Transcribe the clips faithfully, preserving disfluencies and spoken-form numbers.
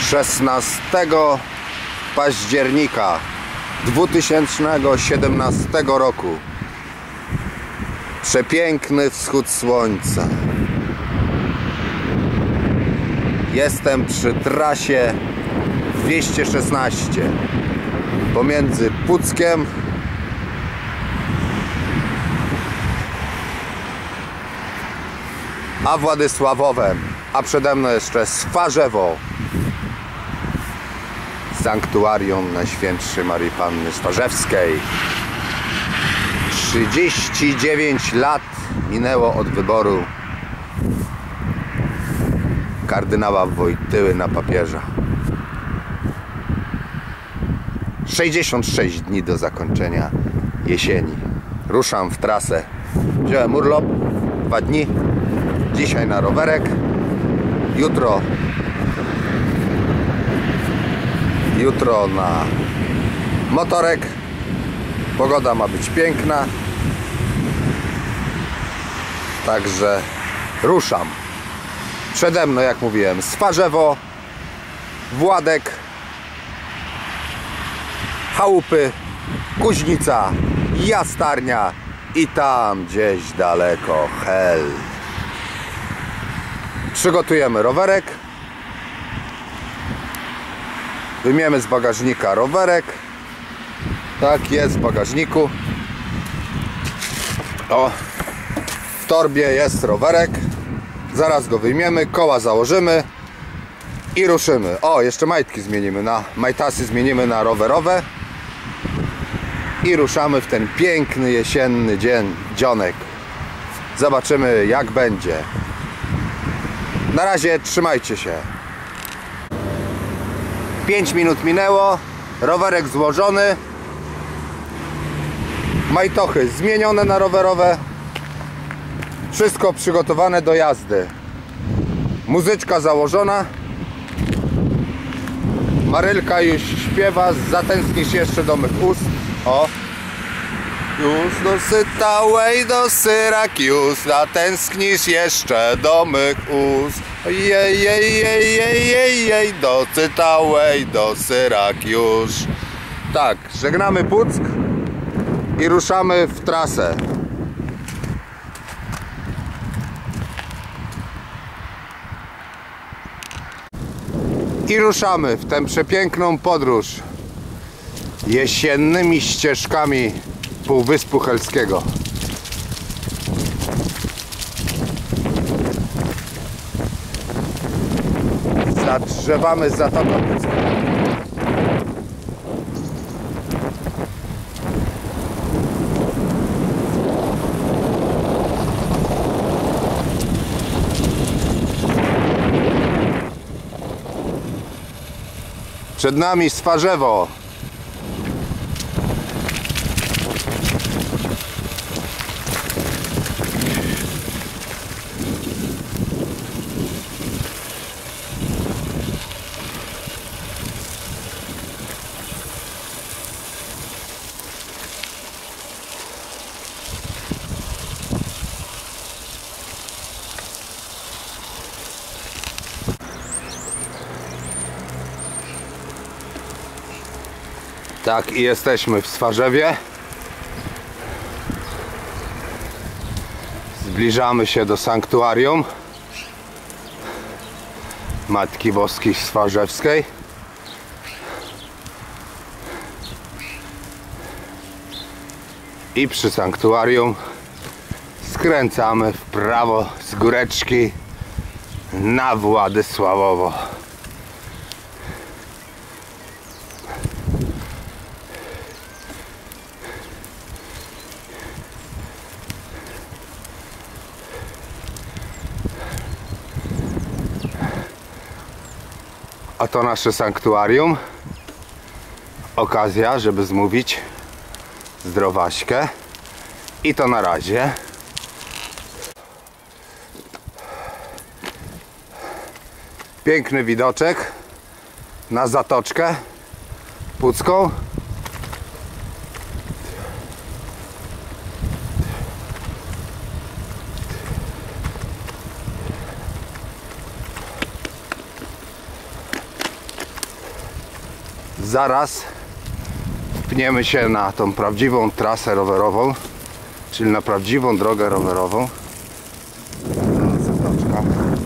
szesnastego października dwa tysiące siedemnastego roku. Przepiękny wschód słońca. Jestem przy trasie dwieście szesnaście pomiędzy Puckiem a Władysławowem, a przede mną jeszcze Swarzewo, sanktuarium Najświętszej Maryi Panny Swarzewskiej. trzydzieści dziewięć lat minęło od wyboru kardynała Wojtyły na papieża. sześćdziesiąt sześć dni do zakończenia jesieni. Ruszam w trasę. Wziąłem urlop, dwa dni. Dzisiaj na rowerek. Jutro Jutro na motorek. Pogoda ma być piękna. Także ruszam. Przede mną, jak mówiłem, Swarzewo, Władek, Chałupy, Kuźnica, Jastarnia i tam gdzieś daleko Hel. Przygotujemy rowerek. Wyjmiemy z bagażnika rowerek. Tak, jest w bagażniku. O, w torbie jest rowerek. Zaraz go wyjmiemy, koła założymy i ruszymy. O, jeszcze majtki zmienimy na majtasy, zmienimy na rowerowe i ruszamy w ten piękny jesienny dzień, dzionek. Zobaczymy, jak będzie. Na razie trzymajcie się. pięć minut minęło, rowerek złożony, majtochy zmienione na rowerowe, wszystko przygotowane do jazdy. Muzyczka założona, Marylka już śpiewa, zatęsknisz jeszcze do mych ust. O, już dosytałej do Syrakius, zatęsknisz jeszcze do mych ust. Jej, jej, jej, jej, jej, jej, dosytałej do Syrakius. Tak, żegnamy Puck i ruszamy w trasę. I ruszamy w tę przepiękną podróż jesiennymi ścieżkami Półwyspu Helskiego. Zadrzewamy Zatokę Pucką. Przed nami Swarzewo. Tak, i jesteśmy w Swarzewie. Zbliżamy się do sanktuarium Matki Boskiej Swarzewskiej. I przy sanktuarium skręcamy w prawo z góreczki na Władysławowo. A to nasze sanktuarium. Okazja, żeby zmówić zdrowaśkę. I to na razie. Piękny widoczek na Zatoczkę Pucką. zaraz pniemy się na tą prawdziwą trasę rowerową, czyli na prawdziwą drogę rowerową. Zatoczka.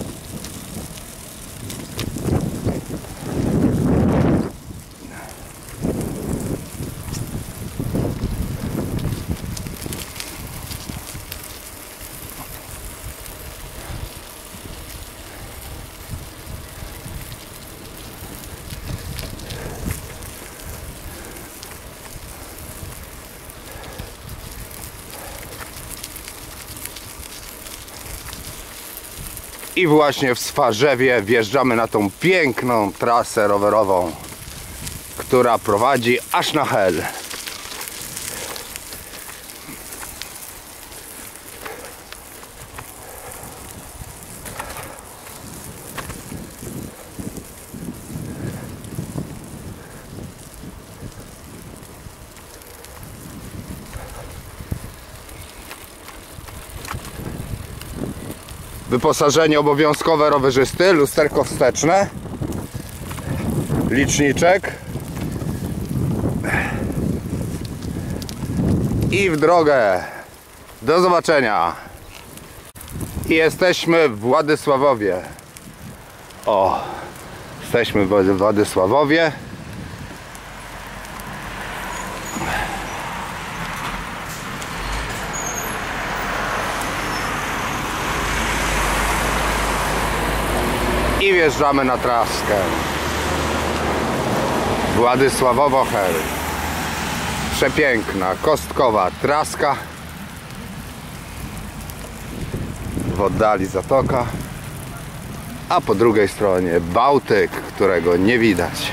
I właśnie w Swarzewie wjeżdżamy na tą piękną trasę rowerową, która prowadzi aż na Hel. Wyposażenie obowiązkowe rowerzysty, lusterko wsteczne, liczniczek i w drogę. Do zobaczenia. I jesteśmy w Władysławowie. O, jesteśmy w Władysławowie. I wjeżdżamy na traskę Władysławowo-Hel. Przepiękna, kostkowa traska. W oddali zatoka, a po drugiej stronie Bałtyk, którego nie widać.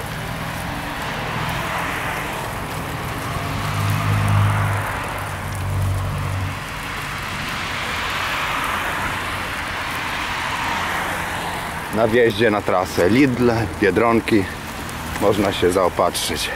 Na wjeździe na trasę Lidl, Biedronki można się zaopatrzyć.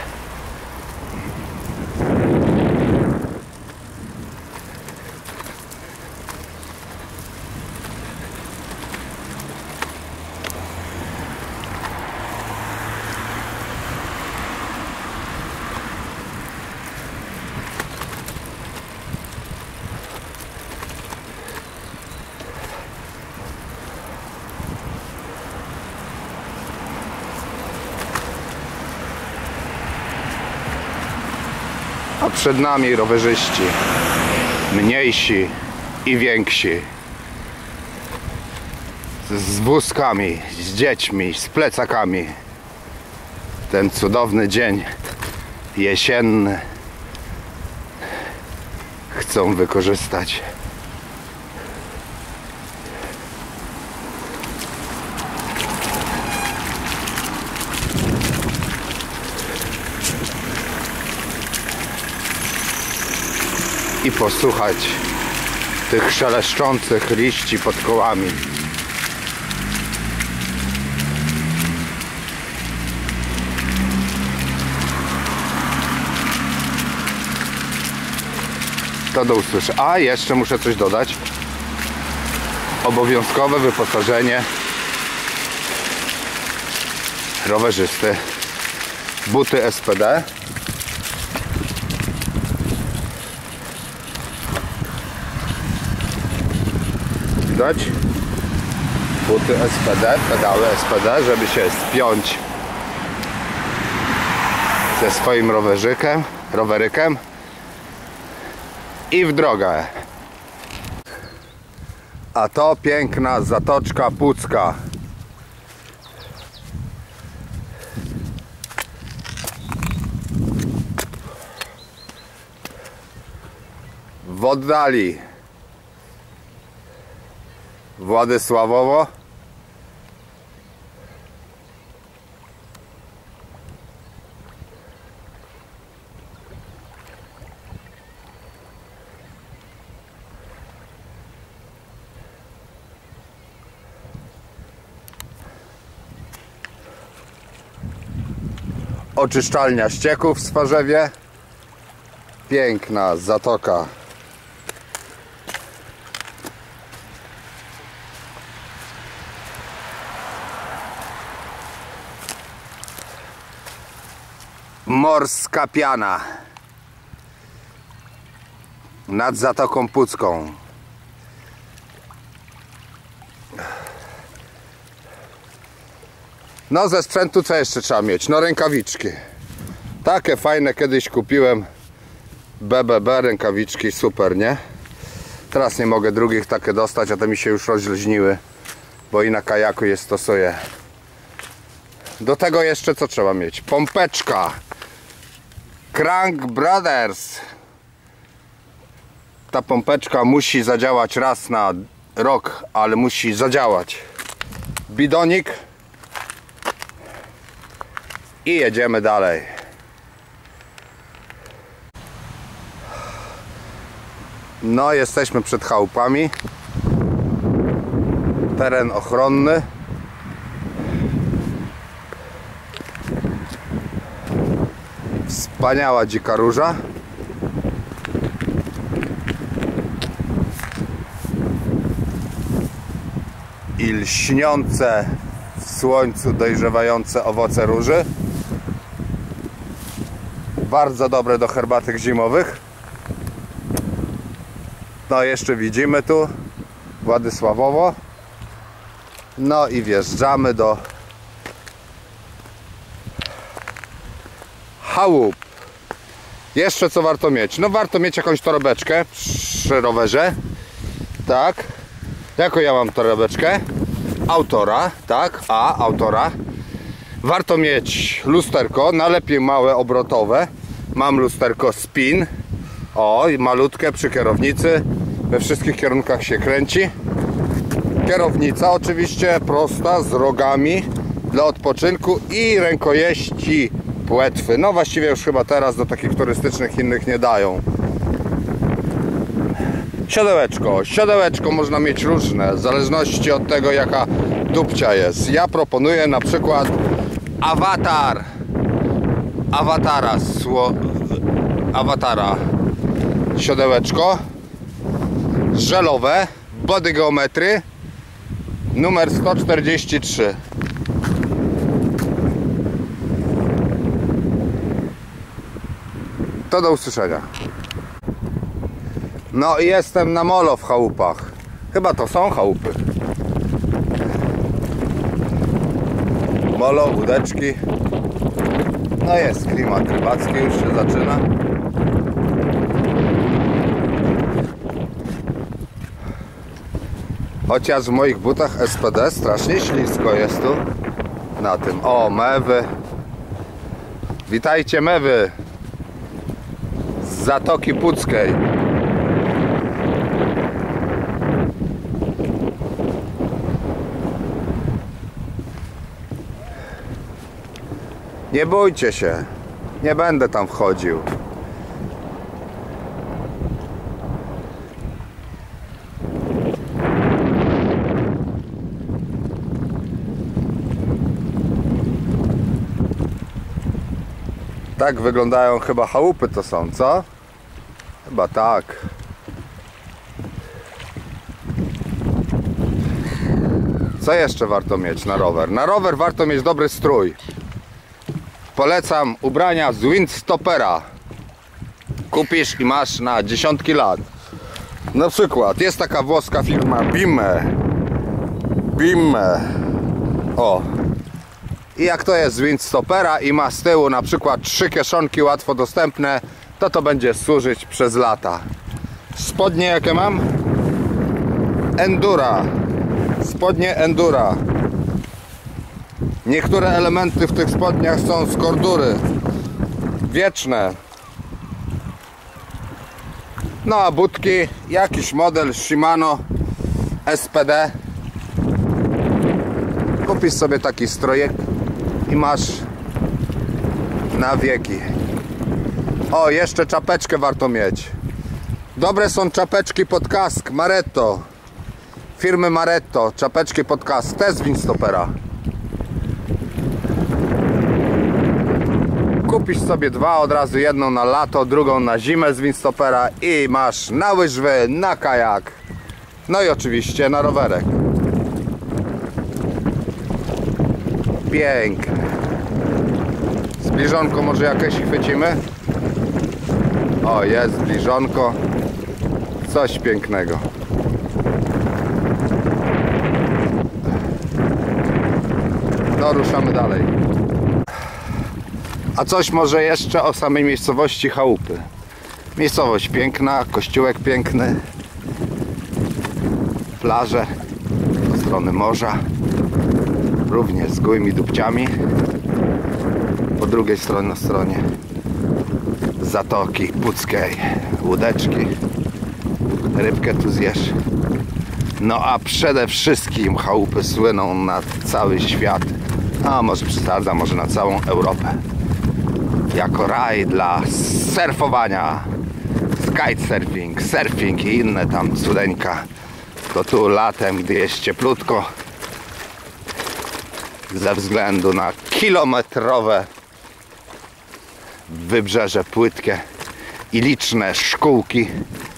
A przed nami rowerzyści, mniejsi i więksi, z wózkami, z dziećmi, z plecakami. Ten cudowny dzień jesienny chcą wykorzystać. I posłuchać tych szeleszczących liści pod kołami. To do usłyszenia. A jeszcze muszę coś dodać. Obowiązkowe wyposażenie rowerzysty. Buty S P D. Widać? Buty S P D, pedały S P D, żeby się spiąć ze swoim rowerzykiem, rowerykiem i w drogę. A to piękna Zatoczka Pucka. W oddali Władysławowo. Oczyszczalnia ścieków w Swarzewie. Piękna zatoka. Morska piana nad Zatoką Pucką. No ze sprzętu co jeszcze trzeba mieć? No rękawiczki. Takie fajne kiedyś kupiłem. B B B rękawiczki, super, nie? Teraz nie mogę drugich takie dostać, a te mi się już rozluźniły, bo i na kajaku je stosuję. Do tego jeszcze co trzeba mieć? Pompeczka Crank Brothers. Ta pompeczka musi zadziałać raz na rok, ale musi zadziałać. Bidonik i jedziemy dalej. No, jesteśmy przed chałupami. Teren ochronny. Wspaniała dzika róża. I lśniące w słońcu dojrzewające owoce róży. Bardzo dobre do herbatek zimowych. No jeszcze widzimy tu Władysławowo. No i wjeżdżamy do chałup. Jeszcze co warto mieć? No warto mieć jakąś torebeczkę przy rowerze. Tak. Jaką ja mam torebeczkę? Autora, tak, a autora. Warto mieć lusterko, najlepiej małe, obrotowe. Mam lusterko spin. O, i malutkie przy kierownicy. We wszystkich kierunkach się kręci. Kierownica oczywiście prosta, z rogami dla odpoczynku i rękojeści płetwy. No właściwie już chyba teraz do takich turystycznych innych nie dają. Siodełeczko. Siodełeczko można mieć różne, w zależności od tego jaka dupcia jest. Ja proponuję na przykład Awatar. Awatara. Sło... Awatara. Siodełeczko. Żelowe. Body geometry. Numer sto czterdzieści trzy. To do usłyszenia. No i jestem na molo w chałupach. Chyba to są chałupy. Molo, łódeczki. No jest klimat rybacki, już się zaczyna. Chociaż w moich butach S P D strasznie ślisko jest tu na tym. O, mewy. Witajcie mewy z Zatoki Puckiej. Nie bójcie się, nie będę tam wchodził. Tak wyglądają chyba chałupy to są, co? Chyba tak. Co jeszcze warto mieć na rower? Na rower warto mieć dobry strój. Polecam ubrania z Windstoppera. Kupisz i masz na dziesiątki lat. Na przykład jest taka włoska firma Bime. Bime. O. I jak to jest z Windstoppera i ma z tyłu na przykład trzy kieszonki łatwo dostępne, to to będzie służyć przez lata. Spodnie jakie mam? Endura. Spodnie Endura. Niektóre elementy w tych spodniach są z kordury. Wieczne. No a butki, jakiś model Shimano S P D. Kupisz sobie taki strojek i masz na wieki. O, jeszcze czapeczkę warto mieć. Dobre są czapeczki pod kask Maretto. Firmy Maretto. Czapeczki pod kask. Te z Windstoppera. Kupisz sobie dwa, od razu jedną na lato, drugą na zimę z Windstoppera i masz na łyżwy, na kajak. No i oczywiście na rowerek. Pięknie. zbliżonko może jakieś chwycimy? O, jest zbliżonko. Coś pięknego. No, ruszamy dalej. A coś może jeszcze o samej miejscowości Chałupy. Miejscowość piękna, kościółek piękny, plaże do strony morza, również z gołymi dupciami. Po drugiej stronie, na stronie Zatoki Puckiej, łódeczki, rybkę tu zjesz. No a przede wszystkim Chałupy słyną na cały świat, a może przesadzam, może na całą Europę, jako raj dla surfowania, kitesurfing, surfing i inne tam cudeńka. To tu latem, gdy jest cieplutko, ze względu na kilometrowe wybrzeże płytkie i liczne szkółki,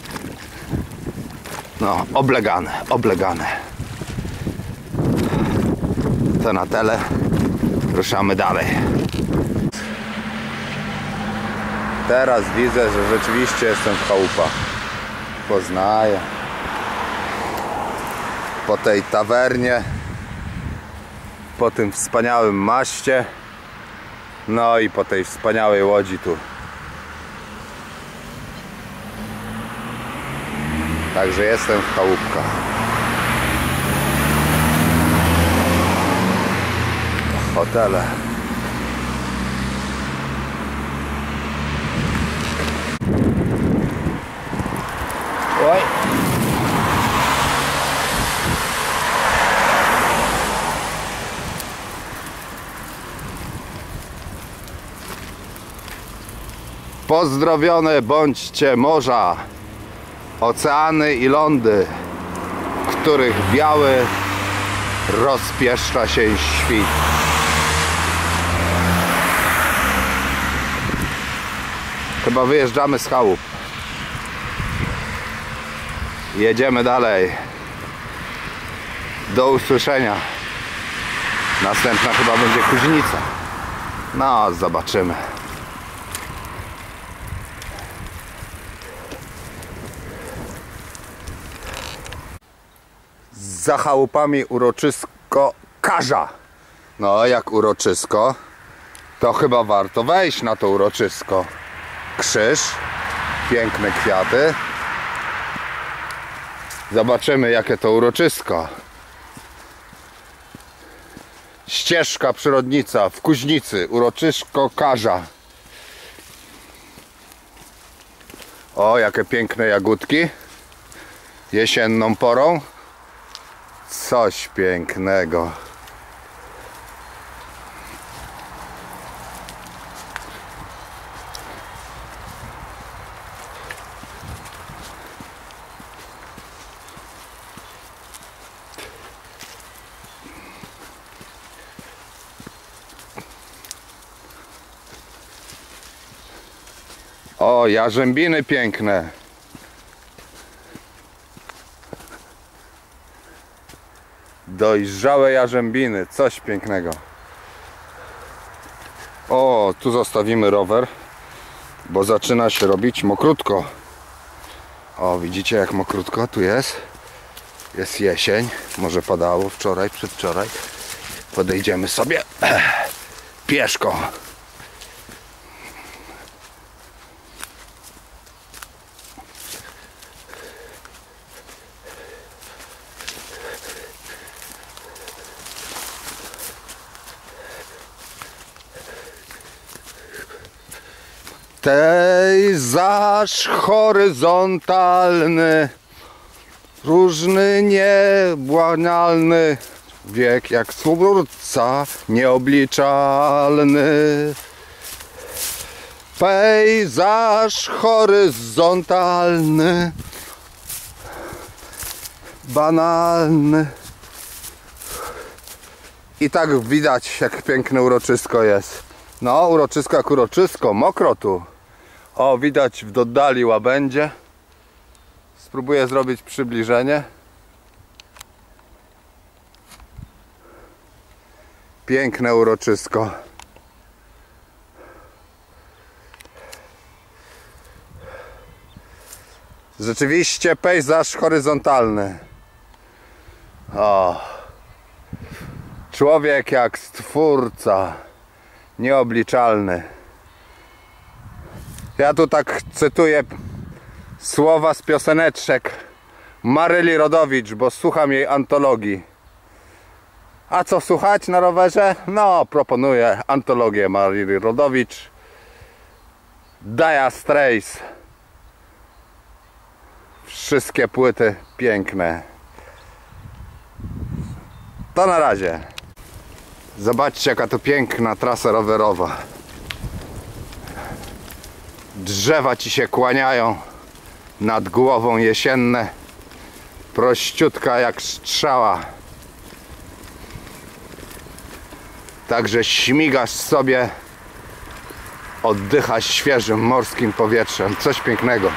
no oblegane, oblegane. To na tyle, ruszamy dalej. Teraz widzę, że rzeczywiście jestem w chałupach. Poznaję. Po tej tawernie, po tym wspaniałym maście, no i po tej wspaniałej łodzi tu. Także jestem w chałupkach. Hotele. Oj. Pozdrowione bądźcie morza, oceany i lądy, w których biały rozpieszcza się świt. Chyba wyjeżdżamy z chałup. Jedziemy dalej. Do usłyszenia. Następna chyba będzie Kuźnica. No, zobaczymy. Za chałupami uroczysko Karza. No, jak uroczysko, to chyba warto wejść na to uroczysko. Krzyż, piękne kwiaty. Zobaczymy, jakie to uroczysko. Ścieżka przyrodnicza w Kuźnicy, uroczysko Karza. O, jakie piękne jagódki jesienną porą. Coś pięknego. O, jarzębiny piękne. Dojrzałe jarzębiny, coś pięknego. O, tu zostawimy rower, bo zaczyna się robić mokrutko. O, widzicie jak mokrutko tu jest? Jest jesień, może padało wczoraj, przedwczoraj. Podejdziemy sobie pieszko. Pejzaż horyzontalny, różny niebłanialny, wiek jak twórca nieobliczalny. Pejzaż horyzontalny, banalny. I tak widać, jak piękne uroczysko jest. No, uroczysko jak uroczysko, mokro tu. O, widać w oddali łabędzie. Spróbuję zrobić przybliżenie. Piękne uroczysko. Rzeczywiście pejzaż horyzontalny. O. Człowiek jak stwórca. Nieobliczalny. Ja tu tak cytuję słowa z pioseneczek Maryli Rodowicz, bo słucham jej antologii. A co słuchać na rowerze? No, proponuję antologię Maryli Rodowicz, Dire Straits. Wszystkie płyty piękne. To na razie. Zobaczcie, jaka to piękna trasa rowerowa. Drzewa ci się kłaniają nad głową, jesienne, prościutka jak strzała. Także śmigasz sobie, oddychasz świeżym morskim powietrzem. Coś pięknego.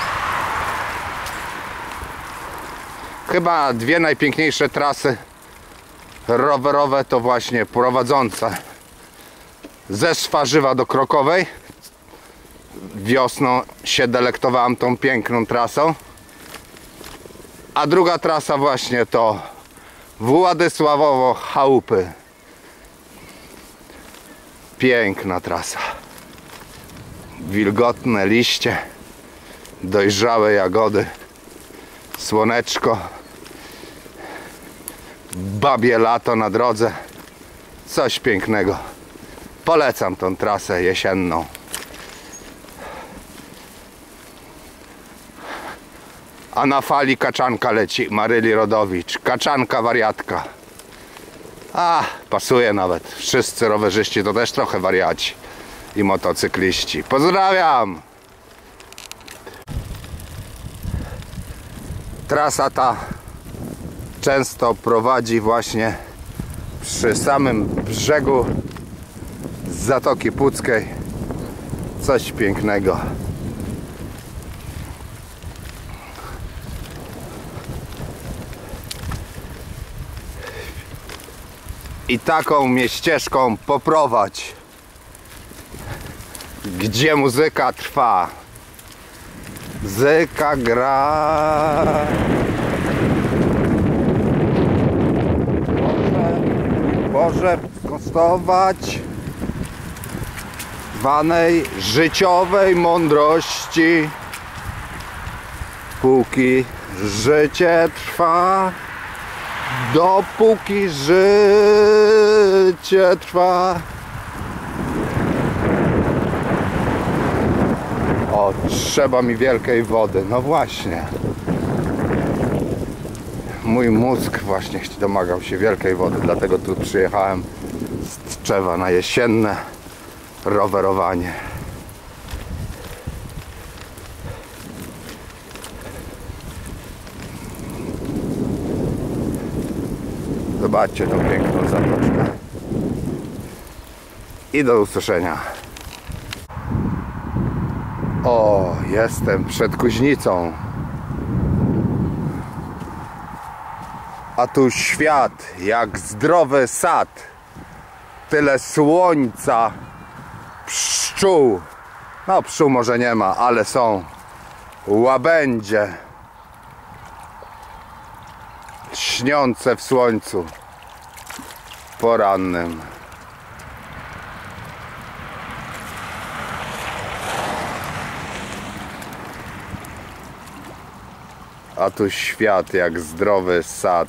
Chyba dwie najpiękniejsze trasy rowerowe to właśnie prowadzące ze Swarzywa do Krokowej. Wiosną się delektowałem tą piękną trasą. A druga trasa właśnie to Władysławowo Chałupy. Piękna trasa. Wilgotne liście, dojrzałe jagody, słoneczko, babie lato na drodze. Coś pięknego. Polecam tą trasę jesienną. A na fali kaczanka leci, Maryli Rodowicz. Kaczanka wariatka. A, pasuje nawet. Wszyscy rowerzyści to też trochę wariaci. I motocykliści. Pozdrawiam! Trasa ta często prowadzi właśnie przy samym brzegu Zatoki Puckiej. Coś pięknego. I taką mnie ścieżką poprowadź, gdzie muzyka trwa. Muzyka gra. Może, może skosztować zwanej życiowej mądrości, póki życie trwa. Dopóki życie trwa. O, trzeba mi wielkiej wody. No właśnie. Mój mózg właśnie domagał się wielkiej wody. Dlatego tu przyjechałem z Tczewa na jesienne rowerowanie. Zobaczcie tą piękną zatoczkę. I do usłyszenia. O, jestem przed Kuźnicą. A tu świat jak zdrowy sad. Tyle słońca, pszczół. No, pszczół może nie ma, ale są łabędzie śniące w słońcu porannym. A tu świat jak zdrowy sad.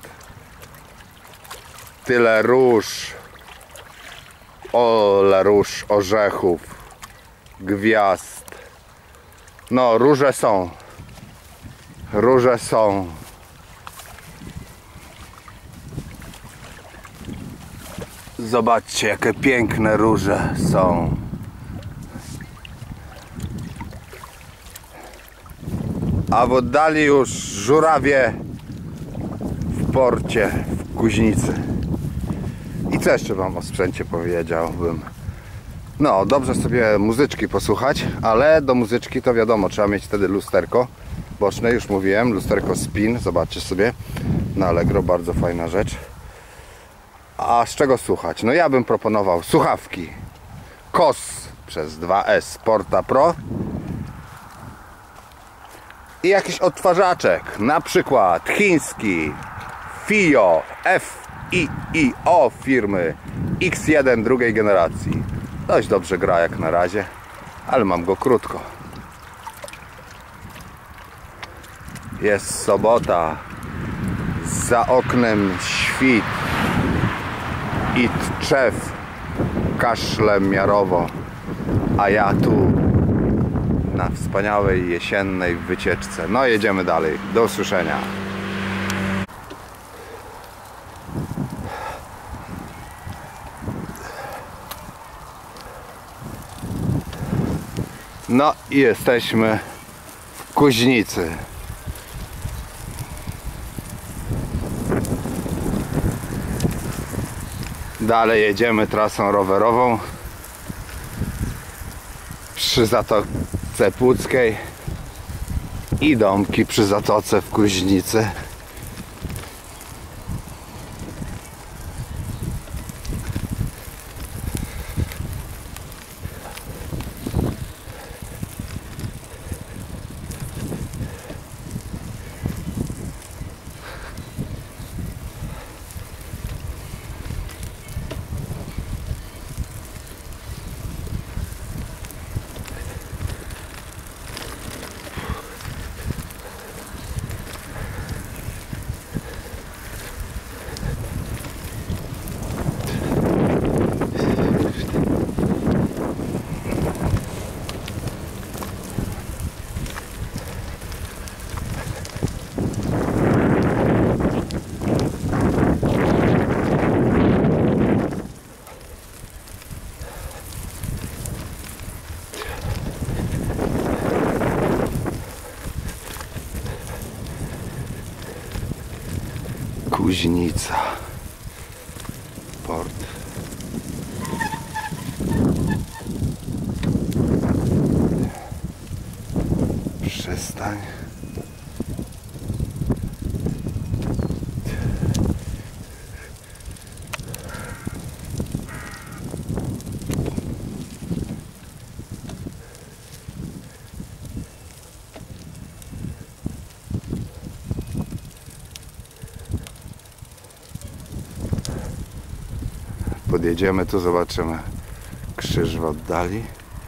Tyle róż, ole róż, orzechów, gwiazd. No, róże są. Róże są. Zobaczcie, jakie piękne róże są. A w oddali już żurawie w porcie w Kuźnicy. I co jeszcze wam o sprzęcie powiedziałbym? No, dobrze sobie muzyczki posłuchać, ale do muzyczki to wiadomo, trzeba mieć wtedy lusterko boczne, już mówiłem, lusterko spin, zobaczcie sobie na Allegro, bardzo fajna rzecz. A z czego słuchać? No ja bym proponował słuchawki K O S przez dwa S Porta Pro i jakiś odtwarzaczek, na przykład chiński Fio F I I O firmy X jeden drugiej generacji. Dość dobrze gra jak na razie, ale mam go krótko. Jest sobota, za oknem świt i trzew kaszle miarowo, a ja tu na wspaniałej jesiennej wycieczce. No jedziemy dalej, do usłyszenia. No i jesteśmy w Kuźnicy. Dalej jedziemy trasą rowerową przy Zatoce Puckiej i domki przy Zatoce w Kuźnicy. Kuźnica, port. Przystań. Podjedziemy tu, zobaczymy krzyż w oddali.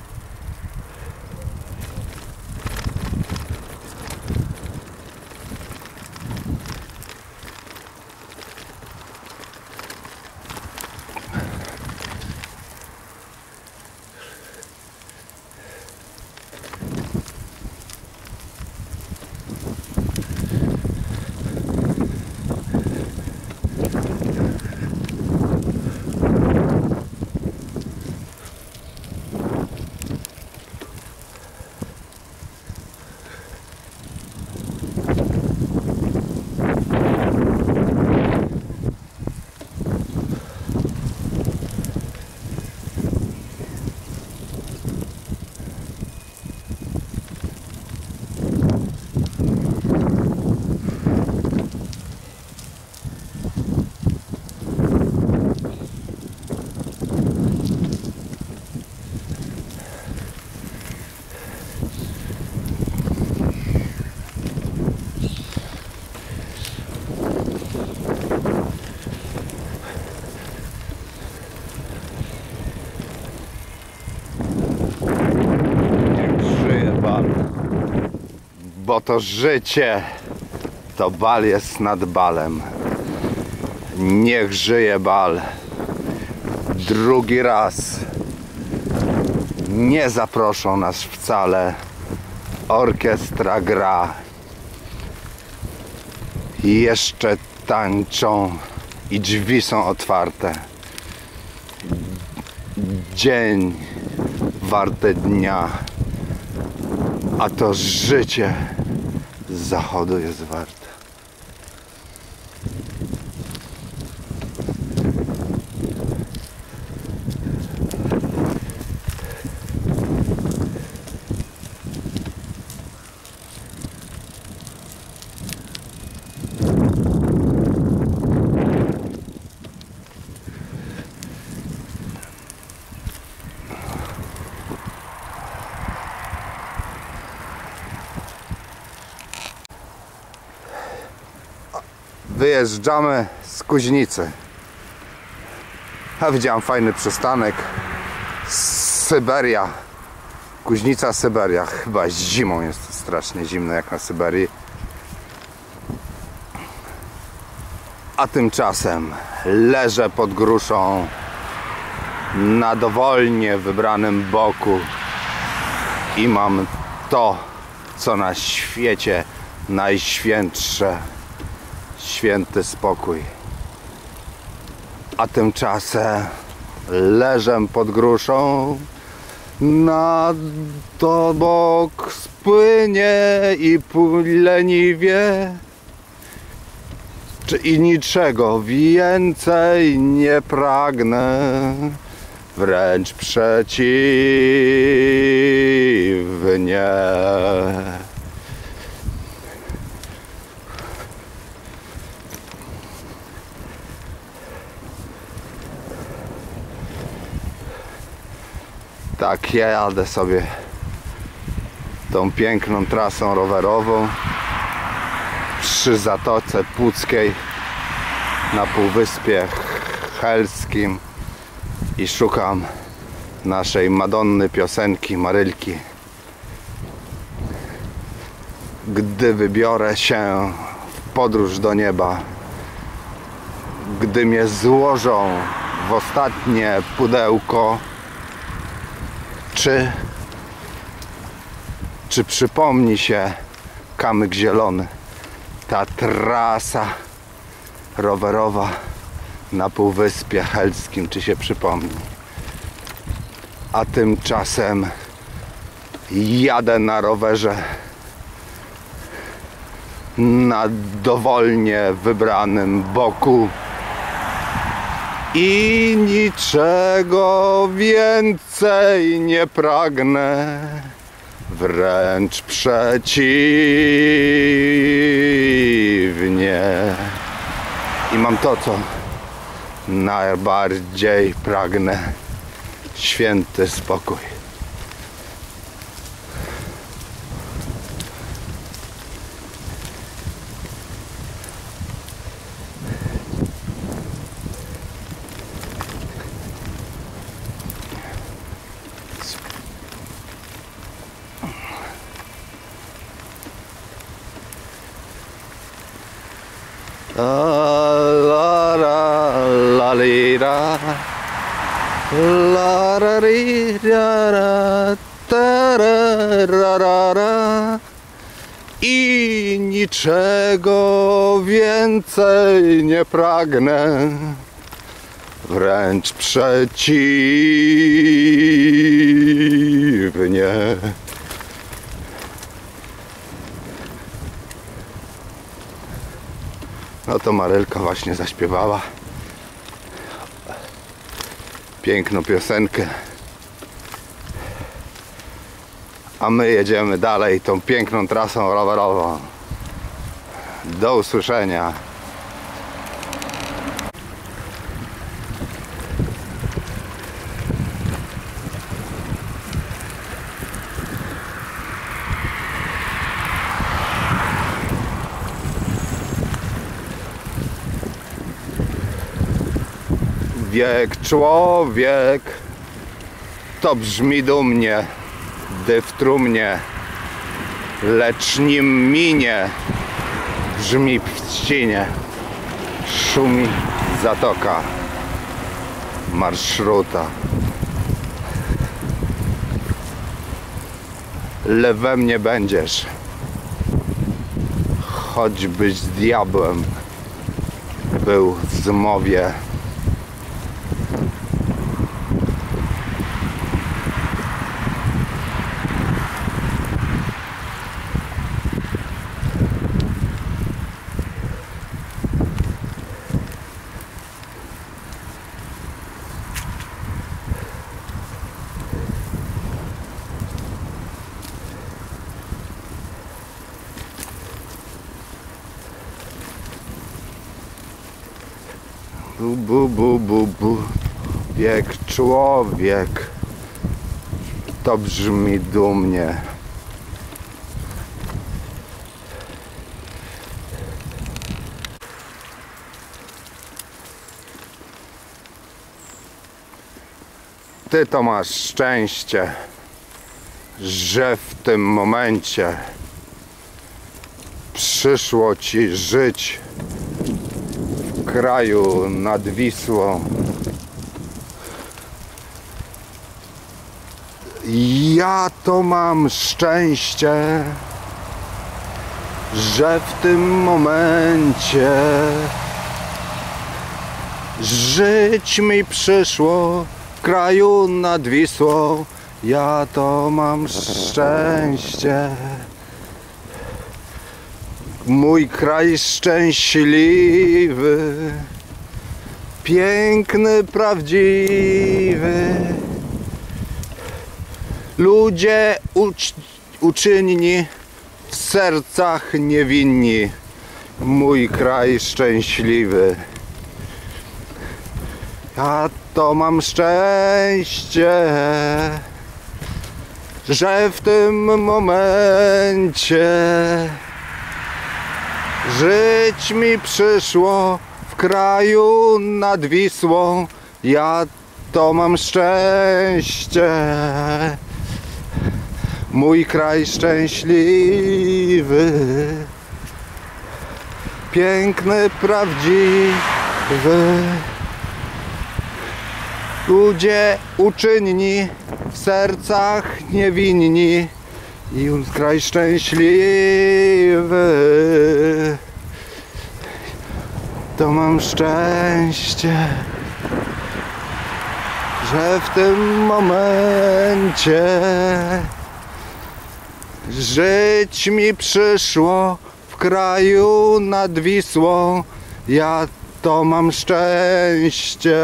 Bo to życie, to bal jest nad balem. Niech żyje bal. Drugi raz nie zaproszą nas wcale. Orkiestra gra i jeszcze tańczą i drzwi są otwarte. Dzień warte dnia, a to życie z zachodu jest warte. Wyjeżdżamy z Kuźnicy. A widziałem fajny przystanek. Syberia. Kuźnica, Syberia. Chyba zimą jest strasznie zimno jak na Syberii. A tymczasem leżę pod gruszą na dowolnie wybranym boku i mam to, co na świecie najświętsze, święty spokój. A tymczasem leżę pod gruszą, na to bok spłynie i leniwie, i niczego więcej nie pragnę, wręcz przeciwnie. Tak, ja jadę sobie tą piękną trasą rowerową przy Zatoce Puckiej na Półwyspie Helskim i szukam naszej Madonny piosenki, Marylki. Gdy wybiorę się w podróż do nieba, gdy mnie złożą w ostatnie pudełko, czy czy przypomni się kamyk zielony, ta trasa rowerowa na Półwyspie Helskim, czy się przypomni. A tymczasem jadę na rowerze na dowolnie wybranym boku i niczego więcej nie pragnę, wręcz przeciwnie. I mam to, co najbardziej pragnę: święty spokój. La la la la li, ra, la ra ri, ra, ra, ta, ra, ra, ra, ra. I niczego więcej nie pragnę, wręcz przeciwnie. No to Marylka właśnie zaśpiewała piękną piosenkę, a my jedziemy dalej tą piękną trasą rowerową. Do usłyszenia. Wiek człowiek, to brzmi dumnie, gdy w trumnie, lecz nim minie, brzmi w trzcinie, szumi zatoka marszruta. Lewem nie będziesz, choćbyś z diabłem był w zmowie. Bu, bu, bu, bu, bu. Wiek człowiek, to brzmi dumnie. Ty to masz szczęście, że w tym momencie przyszło ci żyć w kraju nad Wisłą. Ja to mam szczęście, że w tym momencie żyć mi przyszło w kraju nad Wisłą. Ja to mam szczęście. Mój kraj szczęśliwy, piękny, prawdziwy. Ludzie ucz uczynni, w sercach niewinni. Mój kraj szczęśliwy. Ja to mam szczęście, że w tym momencie żyć mi przyszło w kraju nad Wisłą. Ja to mam szczęście. Mój kraj szczęśliwy, piękny, prawdziwy. Ludzie uczynni, w sercach niewinni. I kraj szczęśliwy. To mam szczęście, że w tym momencie żyć mi przyszło w kraju nad Wisłą. Ja to mam szczęście.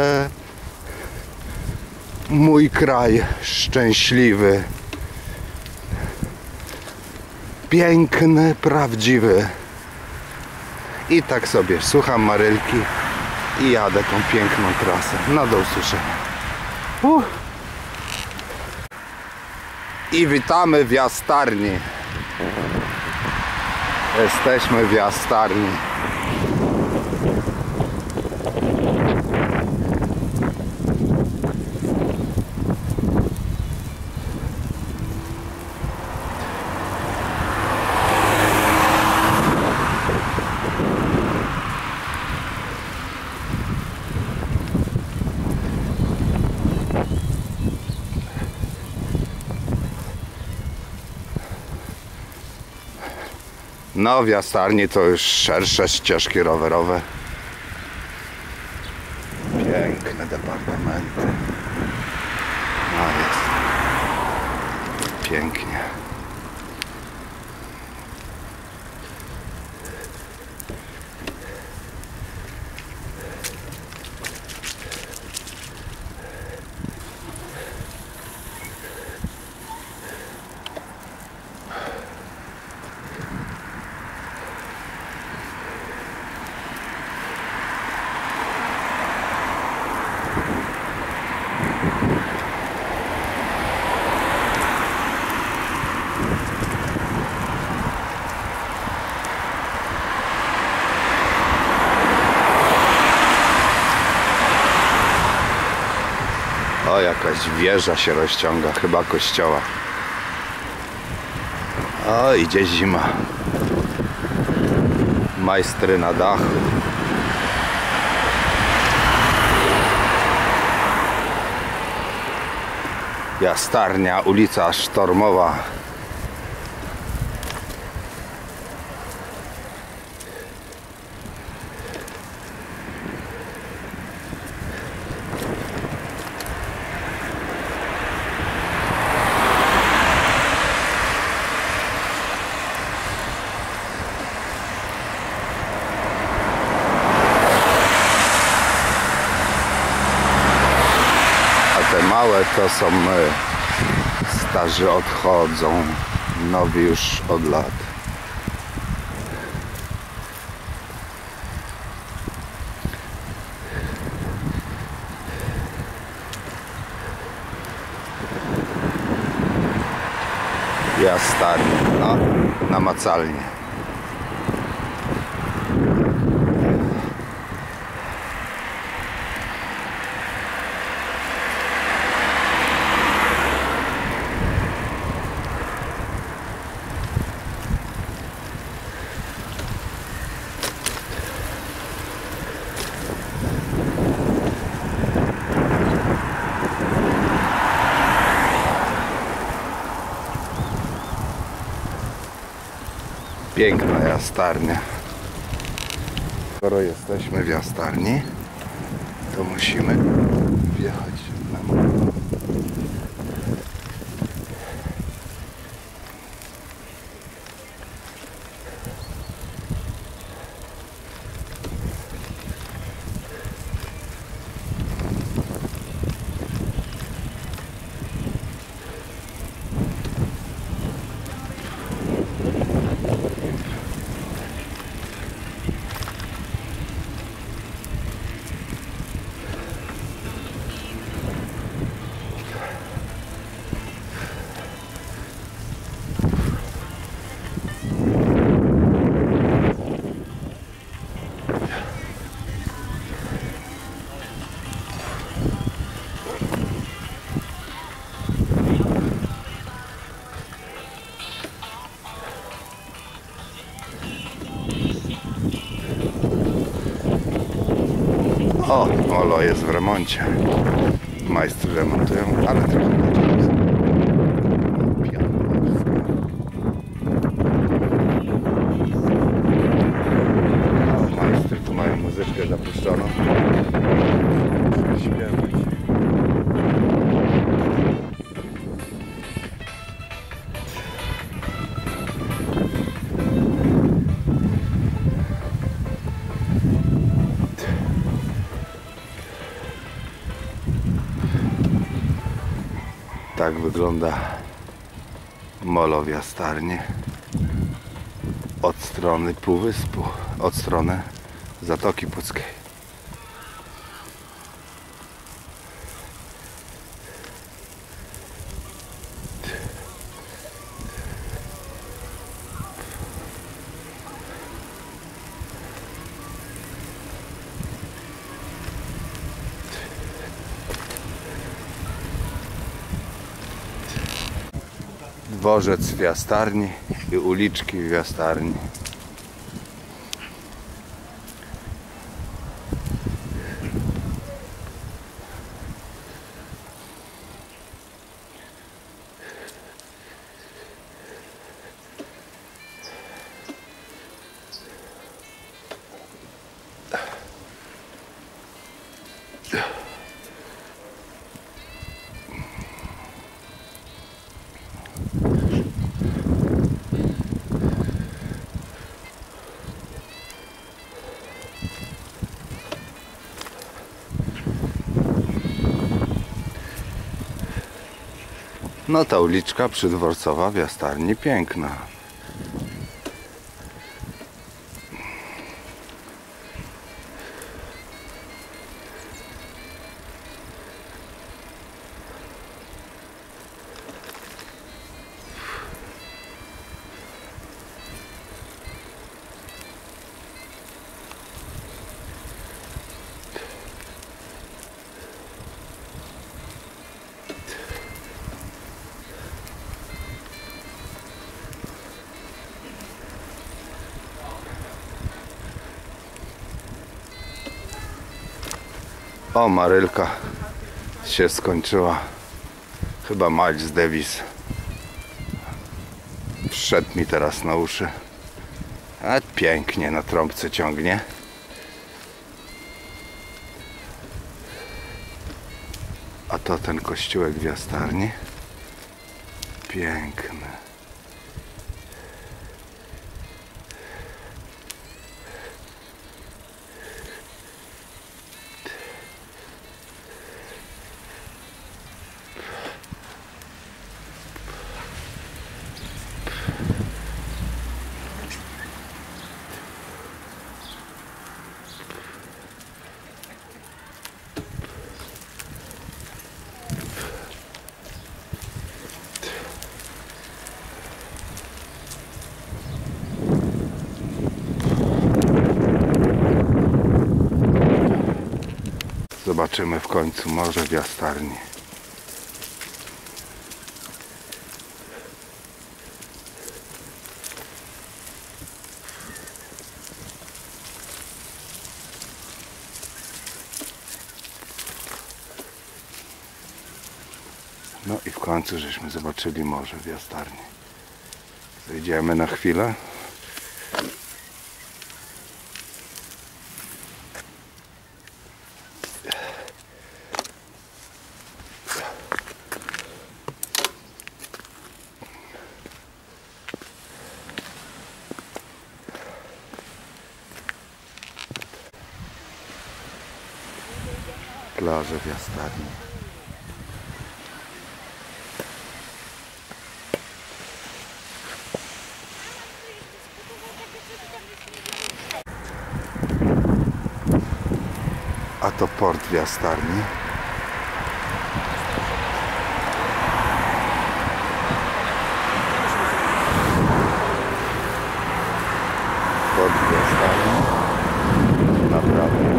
Mój kraj szczęśliwy, piękny, prawdziwy. I tak sobie słucham Marylki i jadę tą piękną trasę. No do usłyszenia. Uh. I witamy w Jastarni. Jesteśmy w Jastarni. No w Jastarni to już szersze ścieżki rowerowe. Piękne departamenty. No jest pięknie. O, jakaś wieża się rozciąga, chyba kościoła. O, idzie zima. Majstry na dachu. Jastarnia, ulica Sztormowa. Te małe to są my. Starzy odchodzą, nowi już od lat. Jastarnia, no, namacalnie. Piękna jastarnia. Skoro jesteśmy w jastarni, to musimy wjechać na molo. O, molo jest w remoncie. Majstrzy remontują, ale trochę majstry tu mają muzyczkę zapuszczoną. Śpiewać. Tak wygląda molo w jastarni od strony półwyspu, od strony Zatoki Puckiej. Dworzec w jastarni i uliczki w jastarni. No ta uliczka przydworcowa w jastarni piękna. O, Marylka się skończyła. Chyba Miles Davis wszedł mi teraz na uszy. A pięknie na trąbce ciągnie. A to ten kościółek w jastarni. Piękny. Zobaczymy w końcu morze w jastarni. No i w końcu żeśmy zobaczyli morze w jastarni. Zejdziemy na chwilę plaże w Jastarni. A to port w Jastarni. Port w Jastarni. Naprawdę.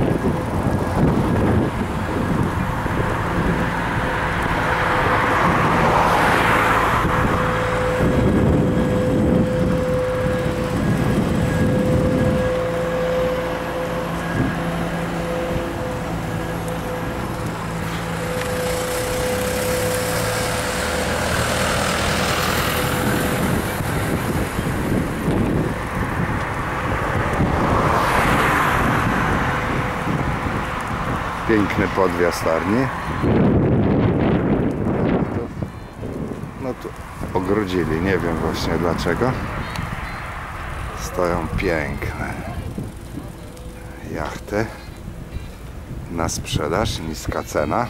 Piękny port w Jastarni. No tu ogrodzili, nie wiem właśnie dlaczego. Stoją piękne jachty na sprzedaż, niska cena.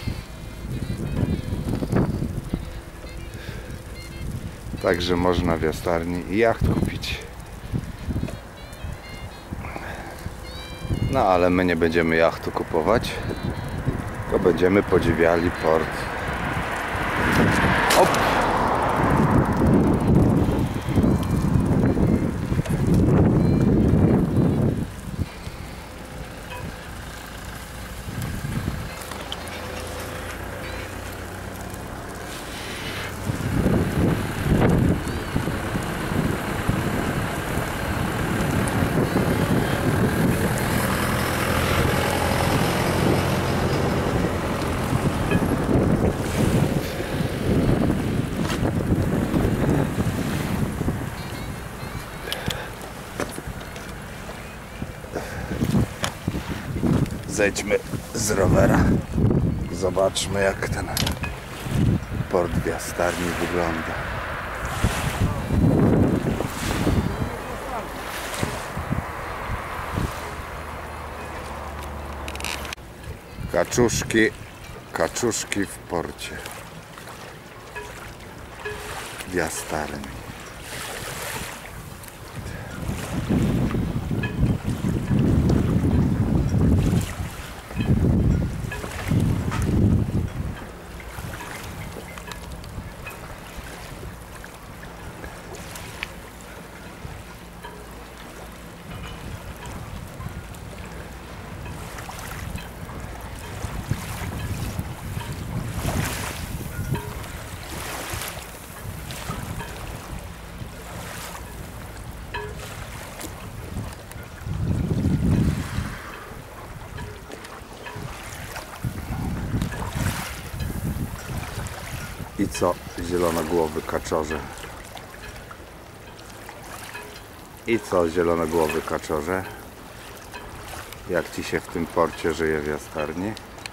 Także można w Jastarni i jacht kupić. No ale my nie będziemy jachtu kupować, tylko będziemy podziwiali port. Op! Zejdźmy z rowera, zobaczmy jak ten port w Jastarni wygląda. Kaczuszki, kaczuszki w porcie w Jastarni. I co, zielonogłowy kaczorze? I co, zielonogłowy kaczorze? Jak ci się w tym porcie żyje w Jastarni?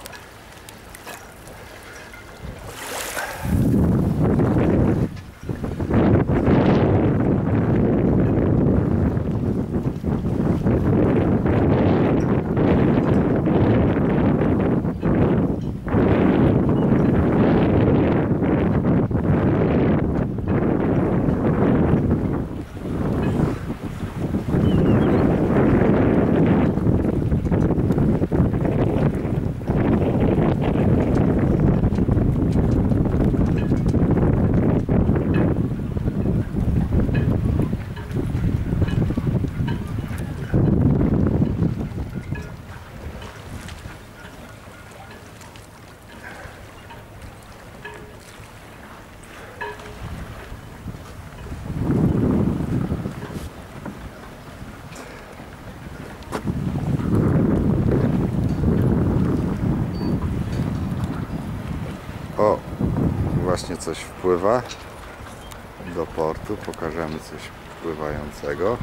O, właśnie coś wpływa do portu. Pokażemy coś wpływającego.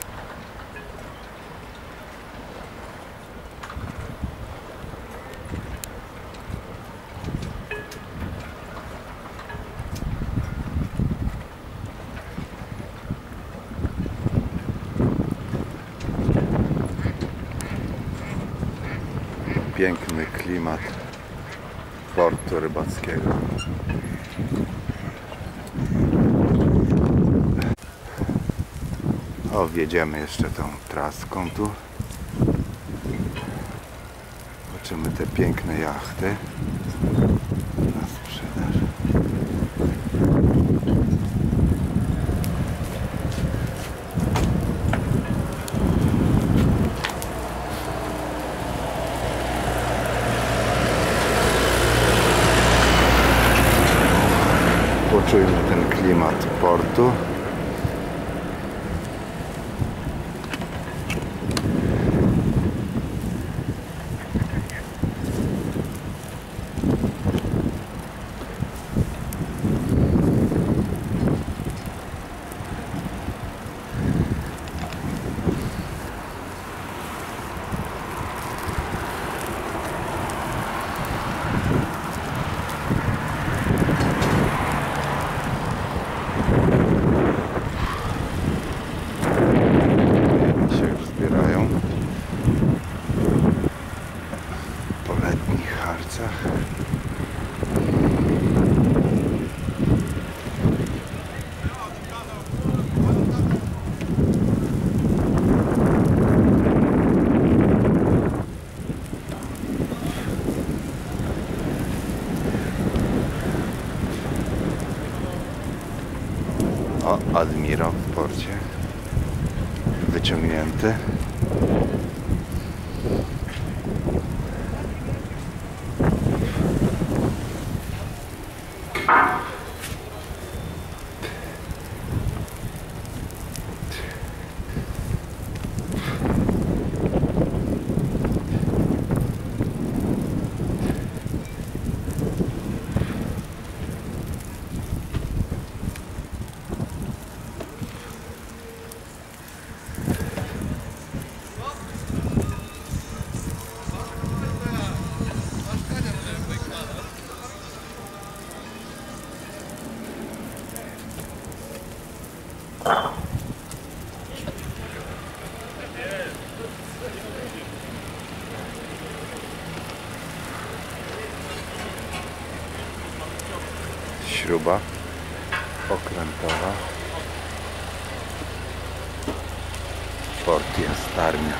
Piękny klimat portu rybackiego. O, wjedziemy jeszcze tą traską tu. Zobaczymy te piękne jachty na sprzedaż. Poczujmy ten klimat portu. O, admirał w porcie wyciągnięty. Śruba okrętowa. Port Jastarnia.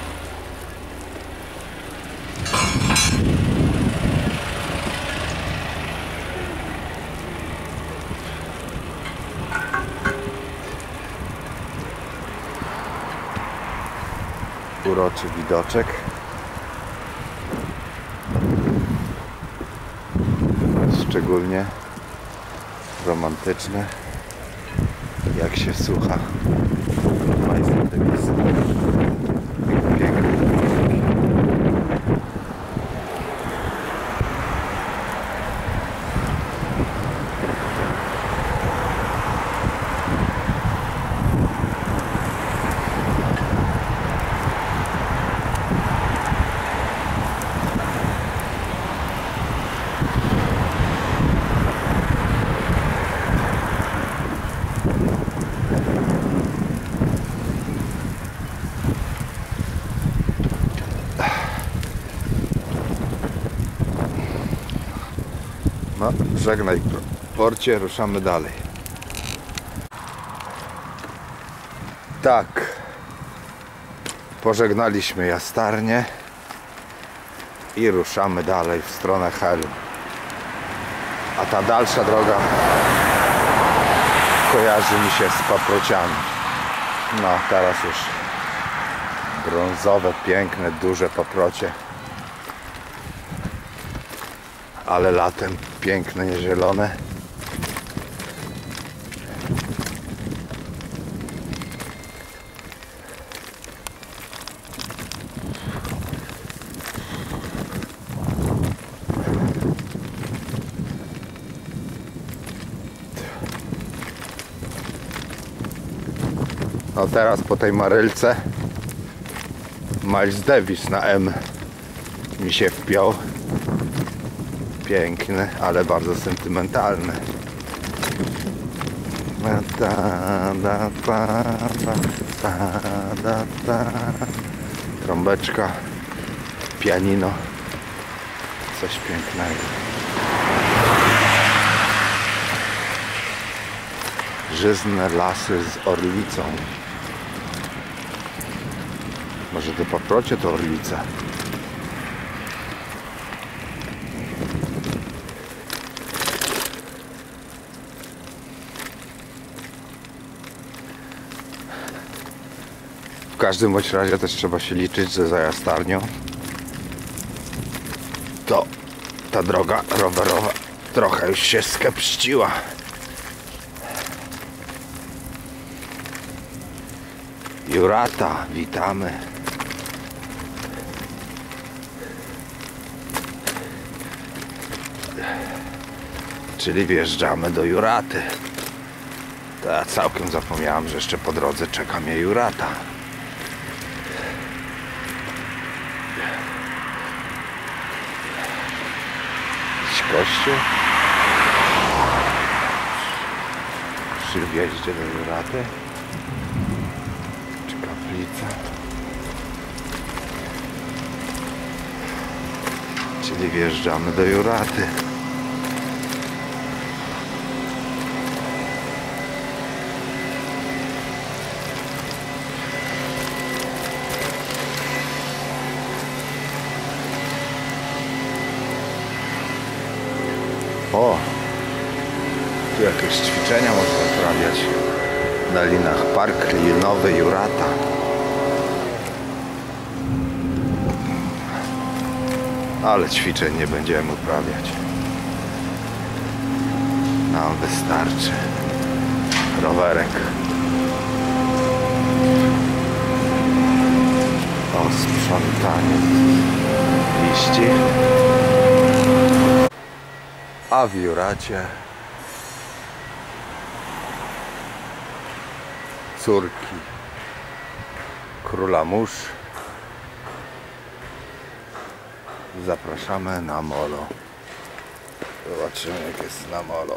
Uroczy widoczek. Szczególnie romantyczne, jak się słucha Państwa dewizy. Piękne. No, żegnaj porcie, ruszamy dalej. Tak, pożegnaliśmy Jastarnię i ruszamy dalej w stronę Helu. A ta dalsza droga kojarzy mi się z paprociami. No, teraz już brązowe, piękne, duże paprocie. Ale latem piękne, niezielone. No teraz po tej marylce Miles Davis na M mi się wpiął. Piękny, ale bardzo sentymentalny. Trąbeczka, pianino, coś pięknego. żyzne lasy z orlicą. Może to paprocie to orlica. W każdym bądź razie też trzeba się liczyć, że za Jastarnią to ta droga rowerowa trochę już się skepściła. Jurata, witamy. Czyli wjeżdżamy do Juraty. To ja całkiem zapomniałem, że jeszcze po drodze czeka mnie Jurata. Kościół przy wjeździe do Juraty, czy kaplica, czyli wjeżdżamy do Juraty. O, tu jakieś ćwiczenia można uprawiać na linach Park Linowy Jurata. Ale ćwiczeń nie będziemy uprawiać. Nam wystarczy rowerek. O, sprzątanie liści. A w Juracie córki króla mórz. Zapraszamy na molo. Zobaczymy, jak jest na molo.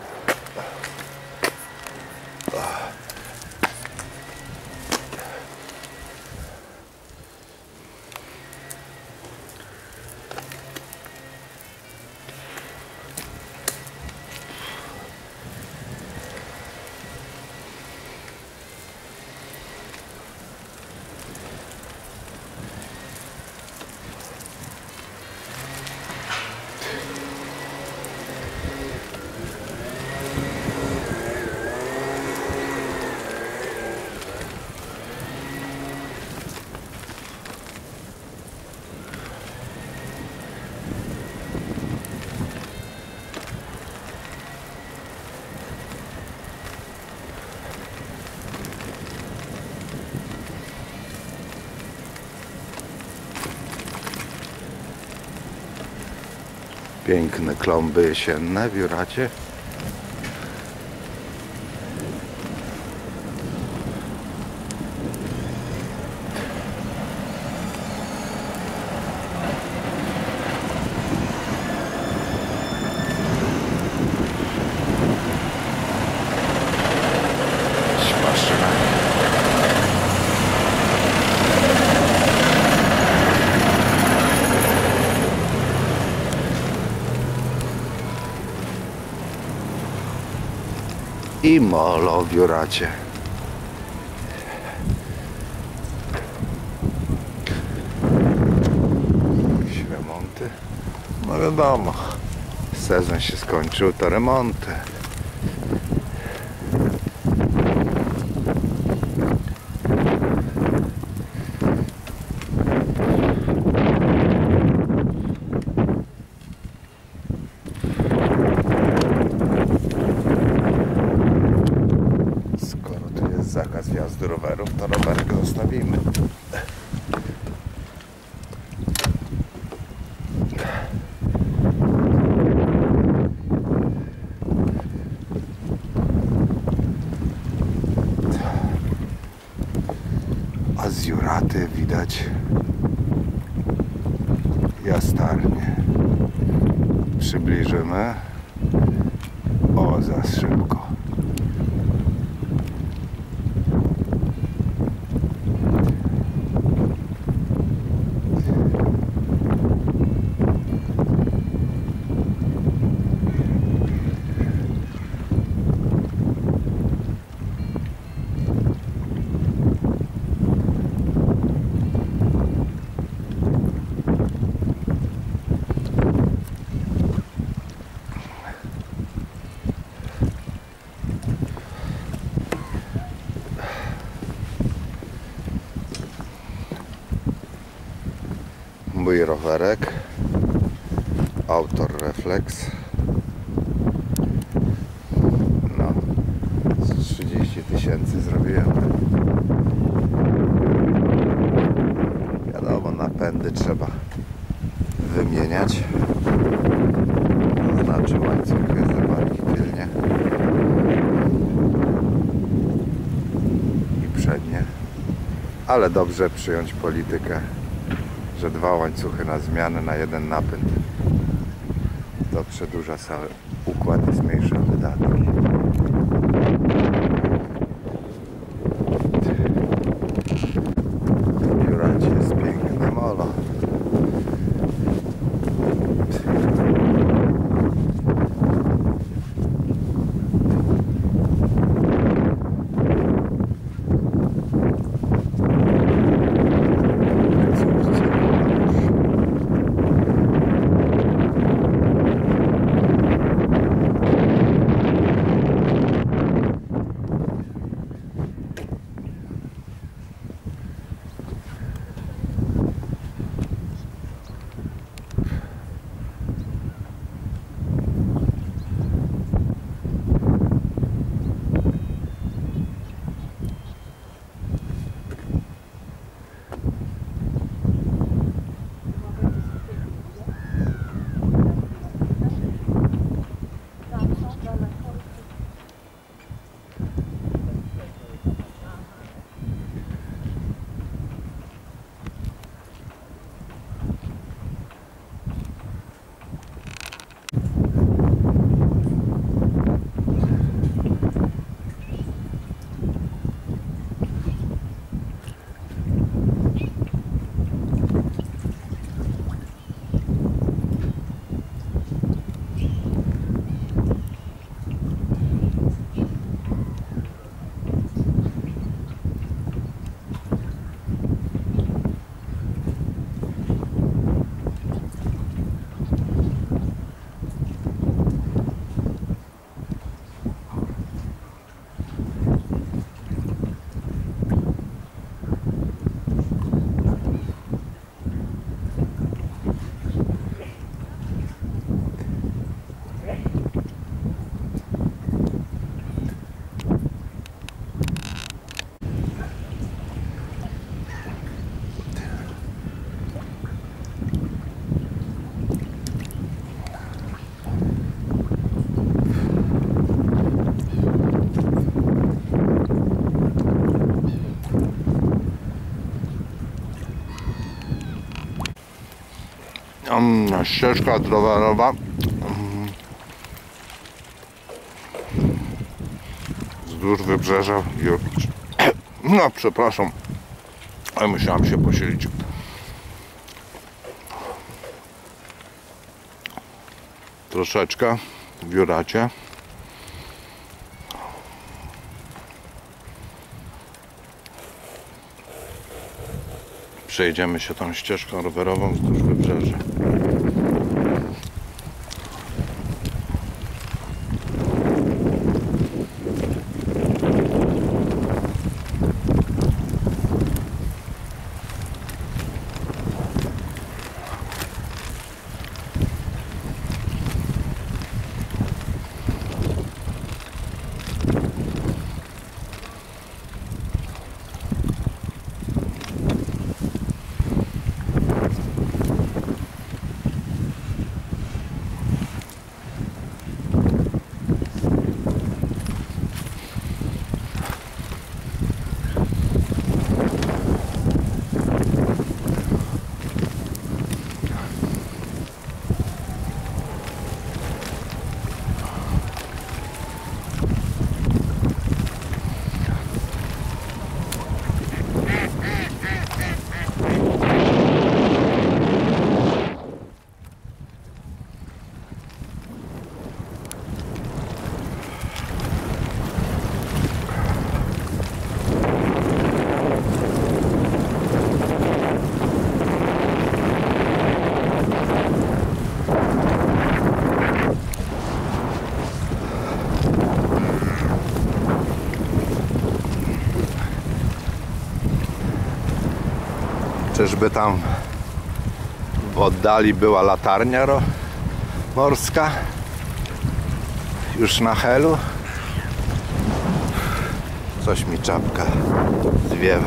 Piękne klomby jesienne w Juracie. I molo w Juracie. Jakieś remonty. No wiadomo, sezon się skończył, to remonty. Zakaz wjazdu rowerów, to rowerek zostawimy. A z Juraty widać Jastarnię. Przybliżymy. O, za szybko. Mój rowerek. Autor Reflex. No, z trzydzieści tysięcy zrobiłem. Wiadomo, napędy trzeba wymieniać. Znaczy łańcuchy z marki pilnie. I przednie. Ale dobrze przyjąć politykę, że dwa łańcuchy na zmianę na jeden napęd. To przedłuża cały układ i zmniejsza wydatki. W Juracie jest piękne molo. Um, ścieżka rowerowa wzdłuż wybrzeża. No, przepraszam, ale musiałem się posilić. Troszeczkę w Juracie. Przejdziemy się tą ścieżką rowerową wzdłuż wybrzeża. Czyżby tam oddali była latarnia morska. Już na Helu. Coś mi czapka zwiewa.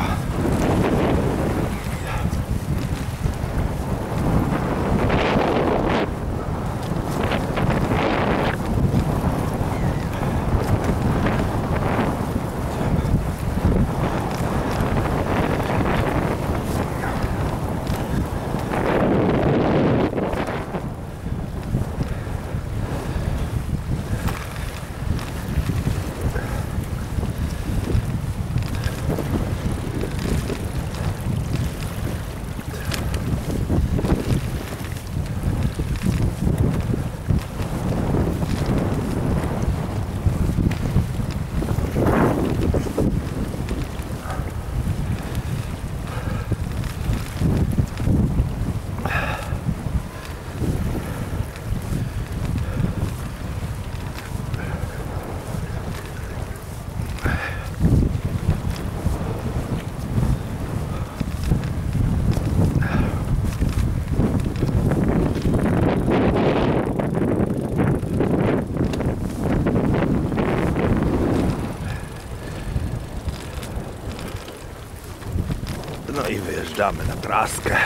No i wyjeżdżamy na traskę.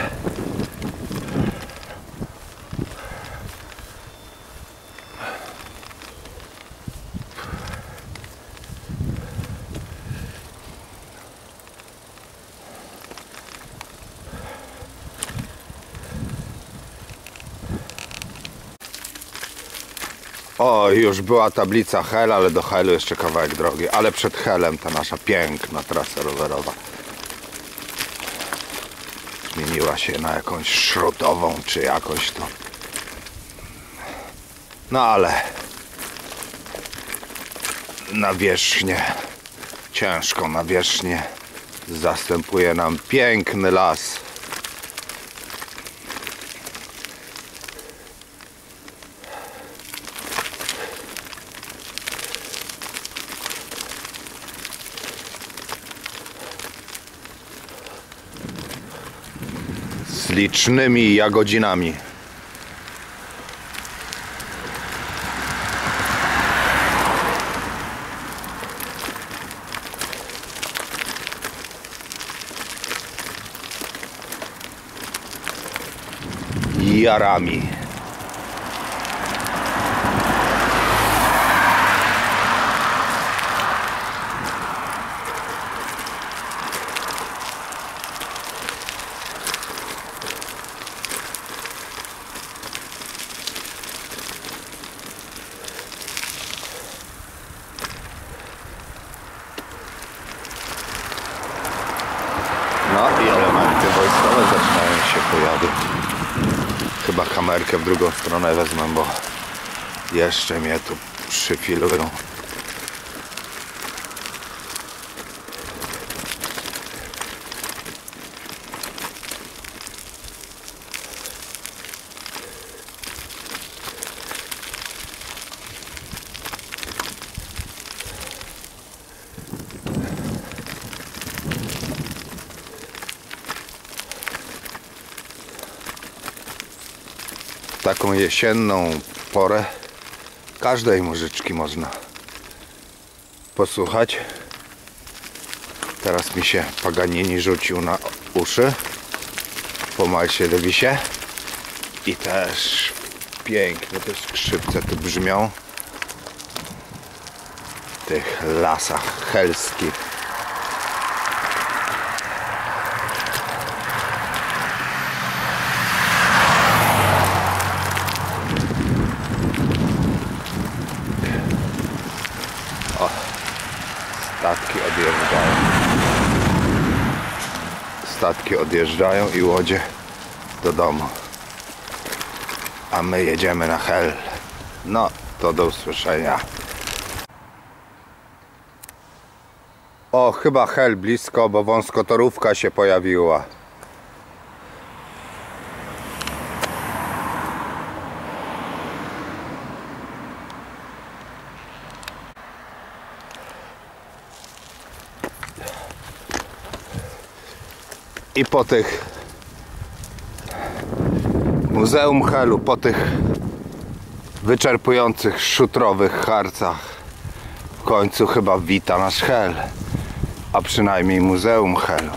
O, już była tablica Hel, ale do Helu jeszcze kawałek drogi. Ale przed Helem ta nasza piękna trasa rowerowa zmieniła się na jakąś szrotową, czy jakoś to. No ale nawierzchnię, ciężką nawierzchnię zastępuje nam piękny las. Z licznymi jagodzinami. Jarami. No i elementy wojskowe zaczynają się pojawiać. Chyba kamerkę w drugą stronę wezmę, bo jeszcze mnie tu przyfilują. Taką jesienną porę każdej muzyczki można posłuchać. Teraz mi się Paganini rzucił na uszy po Milesie Davisie i też pięknie te skrzypce tu brzmią w tych lasach helskich. Statki odjeżdżają. Statki odjeżdżają i łodzie do domu. A my jedziemy na Hel. No, to do usłyszenia. O, chyba Hel blisko, bo wąskotorówka się pojawiła. I po tych Muzeum Helu po tych wyczerpujących szutrowych harcach w końcu chyba wita nasz Hel, a przynajmniej Muzeum Helu.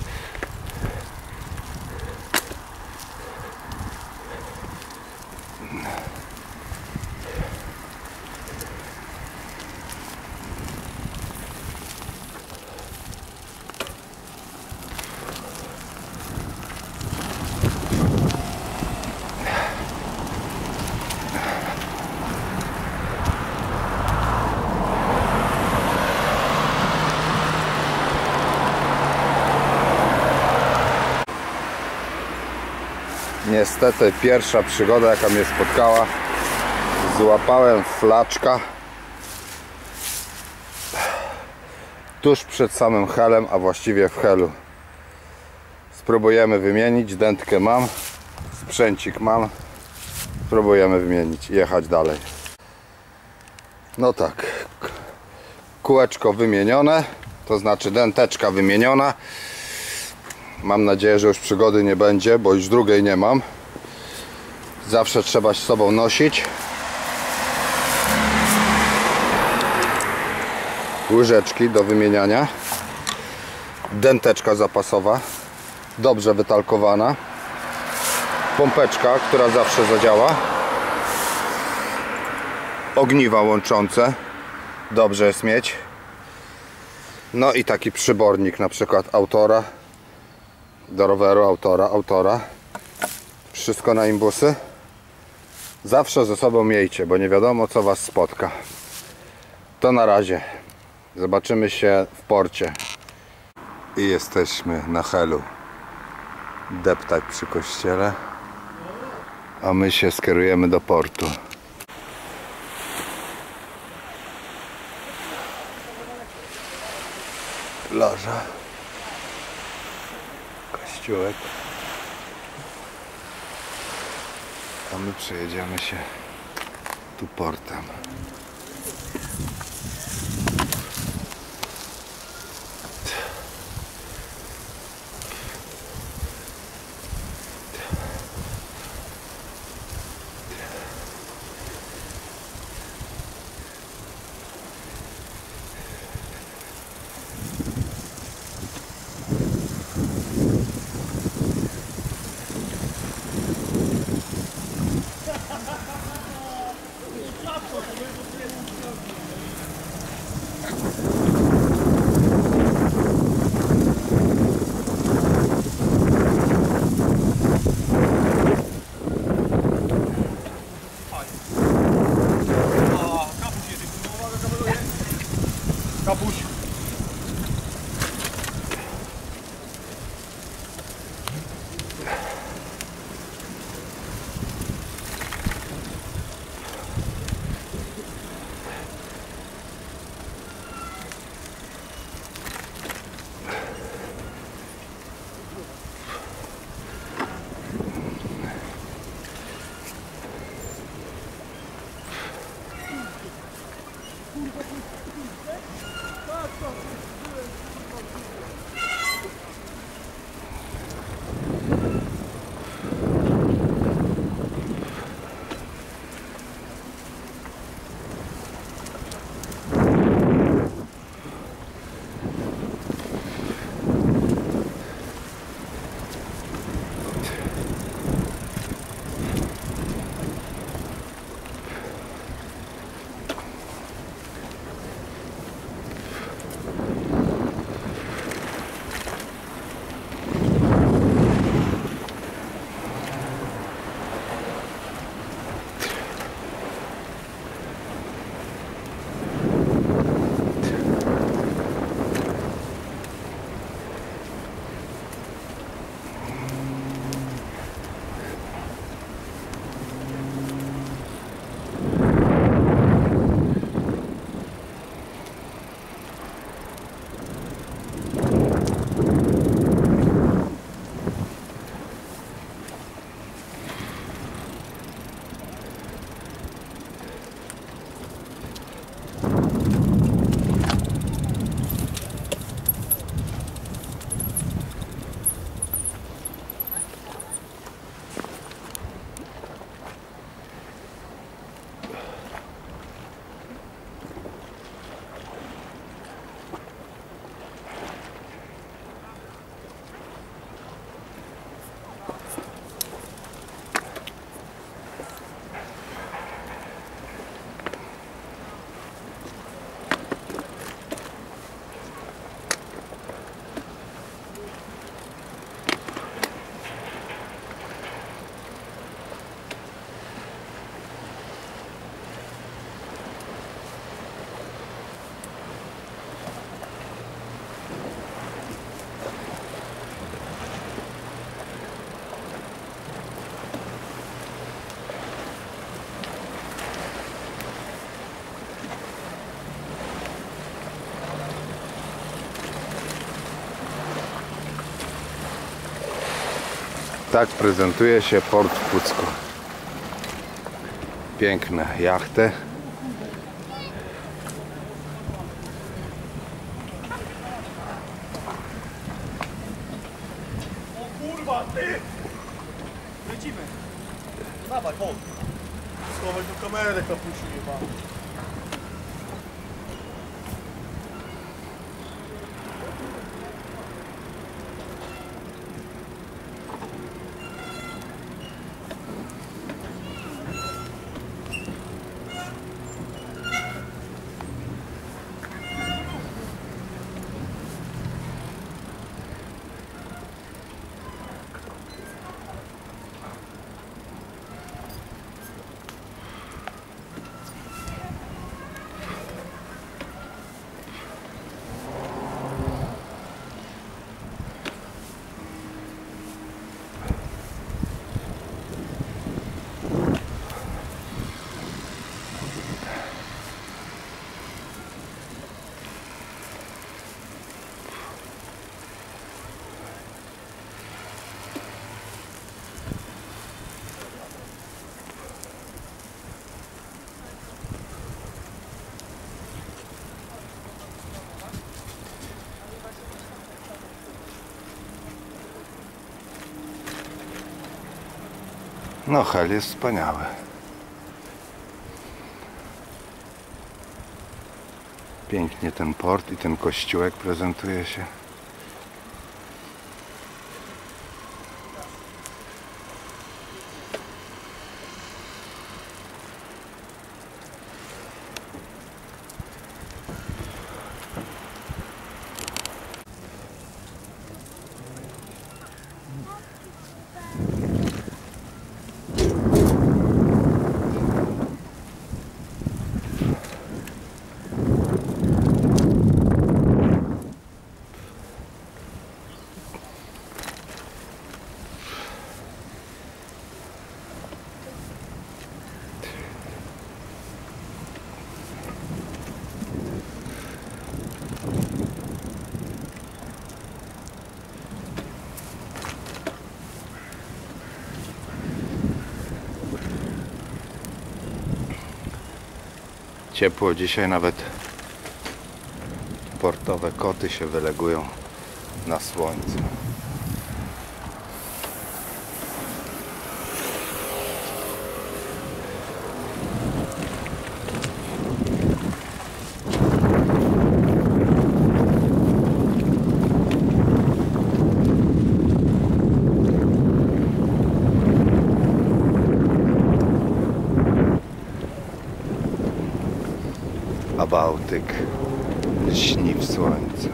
Niestety pierwsza przygoda, jaka mnie spotkała, złapałem flaczka tuż przed samym Helem, a właściwie w Helu. Spróbujemy wymienić, dętkę mam, sprzęcik mam, spróbujemy wymienić i jechać dalej. No tak, kółeczko wymienione, to znaczy dęteczka wymieniona. Mam nadzieję, że już przygody nie będzie, bo już drugiej nie mam. Zawsze trzeba z sobą nosić. Łyżeczki do wymieniania. Dęteczka zapasowa, dobrze wytalkowana. Pompeczka, która zawsze zadziała. Ogniwa łączące, dobrze jest mieć. No i taki przybornik, na przykład autora. Do roweru autora, autora. Wszystko na imbusy. Zawsze ze sobą miejcie, bo nie wiadomo, co was spotka. To na razie. Zobaczymy się w porcie. I jesteśmy na Helu. Deptak przy kościele. A my się skierujemy do portu. Plaża. Kościółek. A my przejedziemy się tu portem. Kapuś. Tak prezentuje się port w Pucku. Piękne jachty. O kurwa, ty! Lecimy. Dawaj, chodź. Schowaj do kamerę, kapusiu jebany. No, hel jest wspaniały. Pięknie ten port i ten kościółek prezentuje się. Ciepło dzisiaj, nawet portowe koty się wylegują na słońcu. A Bałtyk lśni w słońcu.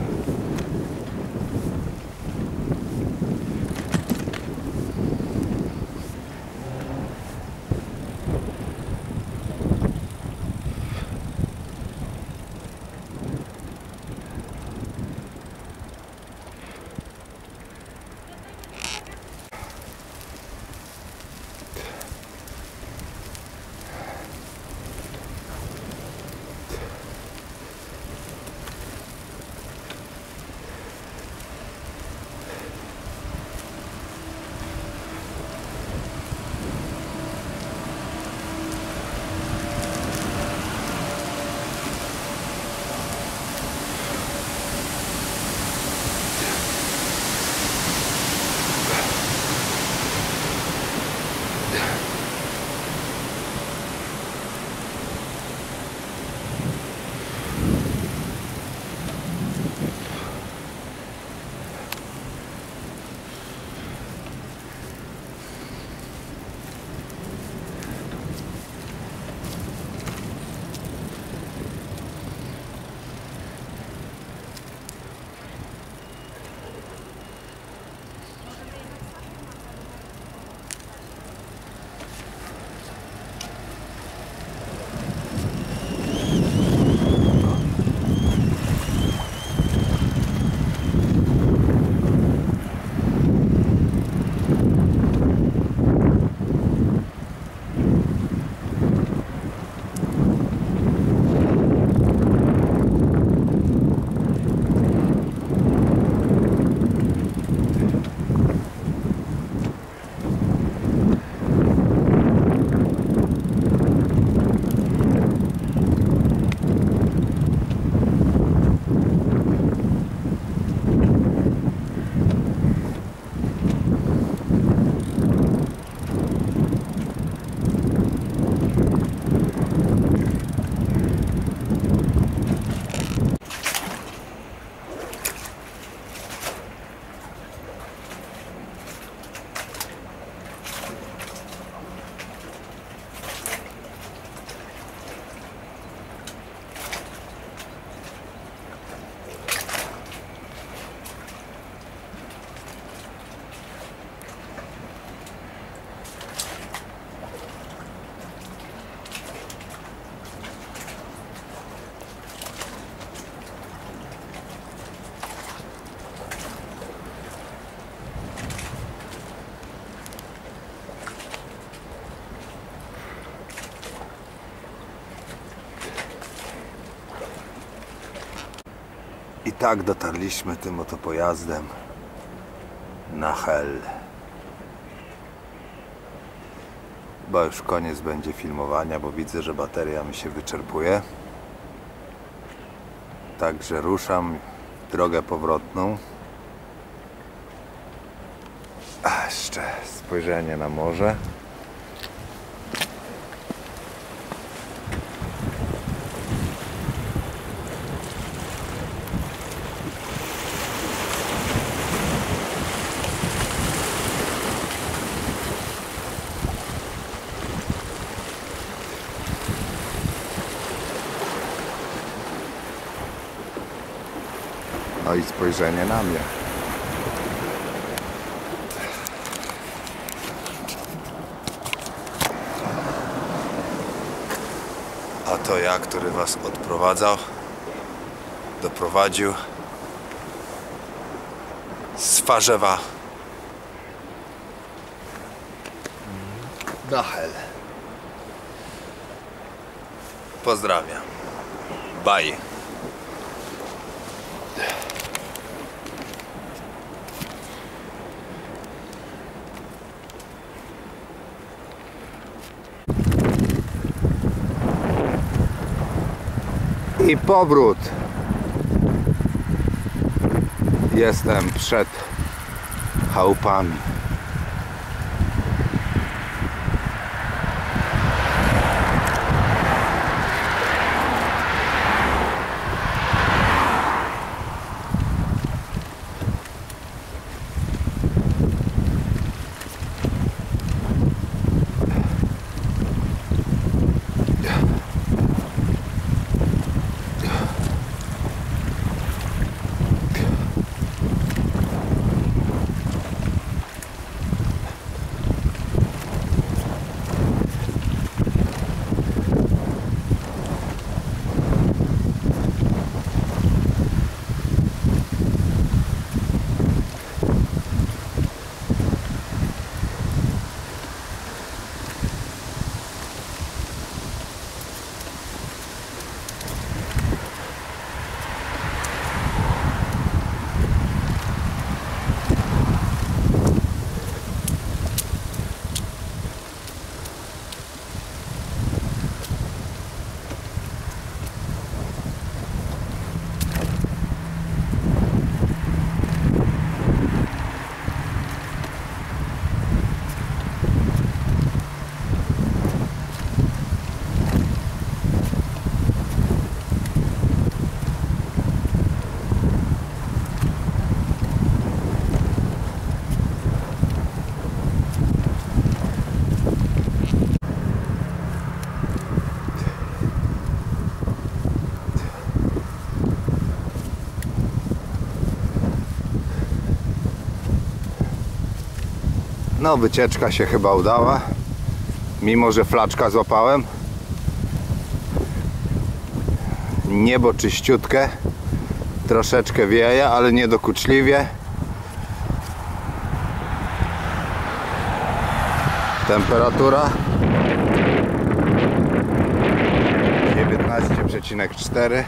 I tak dotarliśmy tym oto pojazdem na Hel. Chyba już koniec będzie filmowania, bo widzę, że bateria mi się wyczerpuje. Także ruszam w drogę powrotną. A jeszcze spojrzenie na morze. No i spojrzenie na mnie. A to ja, który was odprowadzał, doprowadził z Farzewa na Hel. Pozdrawiam. Bye. I powrót. Jestem przed chałupami. No, wycieczka się chyba udała, mimo że flaczka złapałem. Niebo czyściutkie, troszeczkę wieje, ale nie dokuczliwie. Temperatura dziewiętnaście przecinek cztery.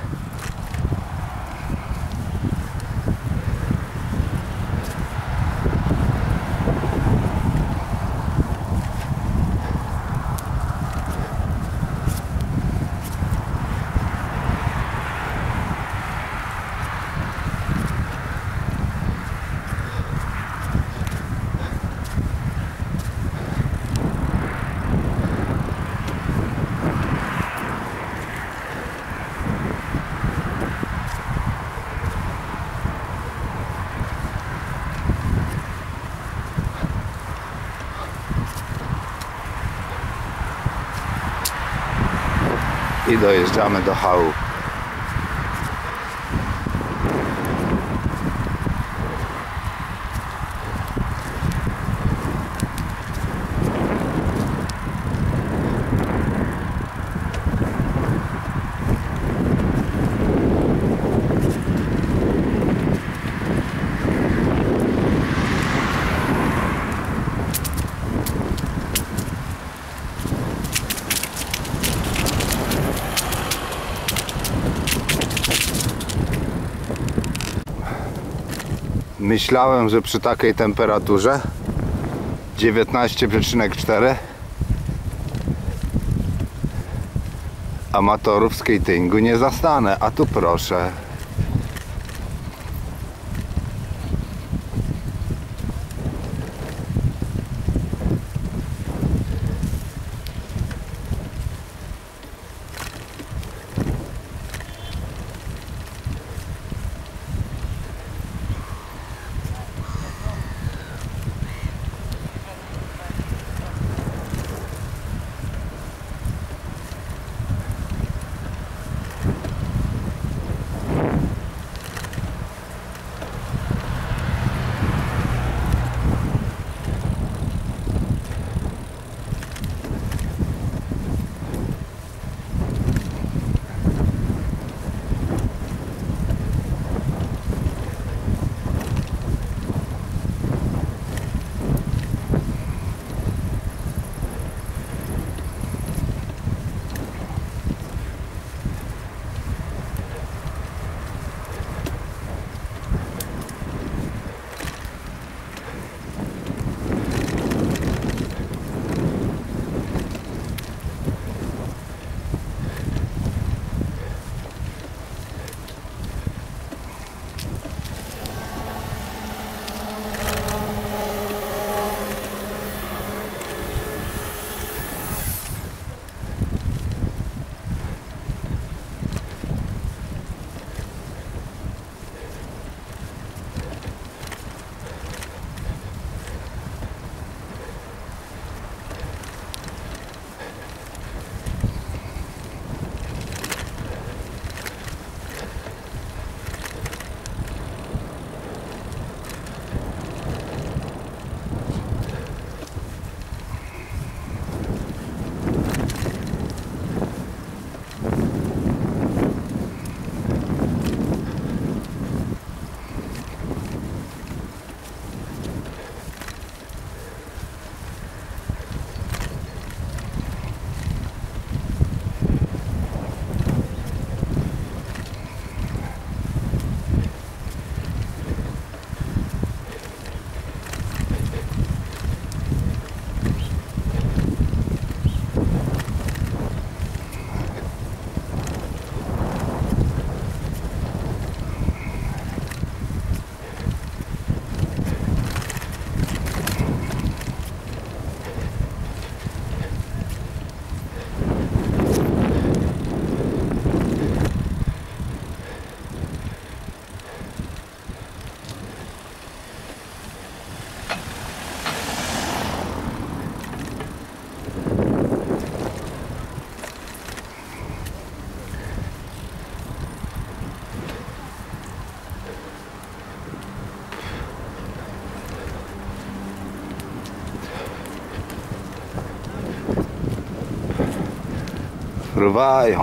I dojeżdżamy do chałup. Myślałem, że przy takiej temperaturze dziewiętnaście przecinek cztery amatorów skatingu nie zastanę, a tu proszę. Fruwają.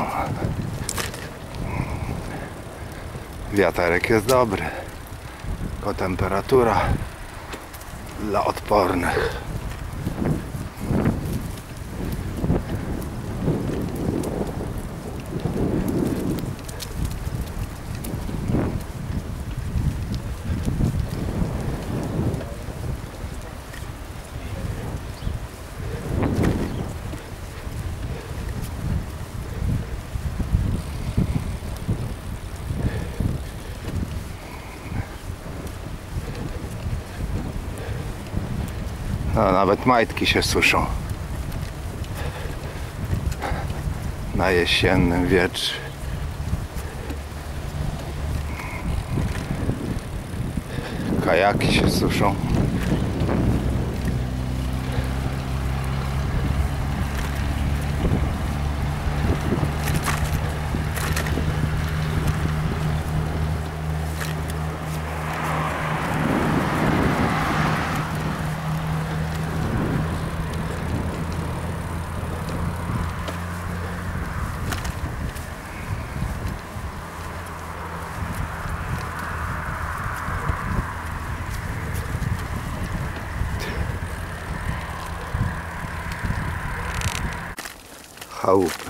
Wiaterek jest dobry, tylko temperatura dla odpornych. No, nawet majtki się suszą na jesiennym wietrze. Kajaki się suszą. Chałupy.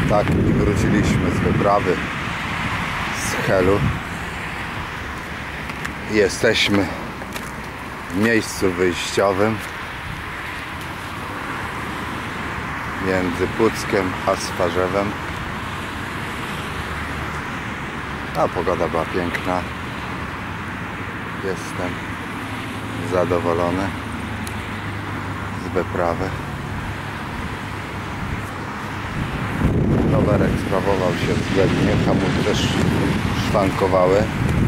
Tak, i wróciliśmy z wyprawy z Helu. Jesteśmy w miejscu wyjściowym między Puckiem a Swarzewem. A pogoda była piękna. Jestem zadowolony z wyprawy. Rowerek sprawował się względnie, hamulce też szwankowały.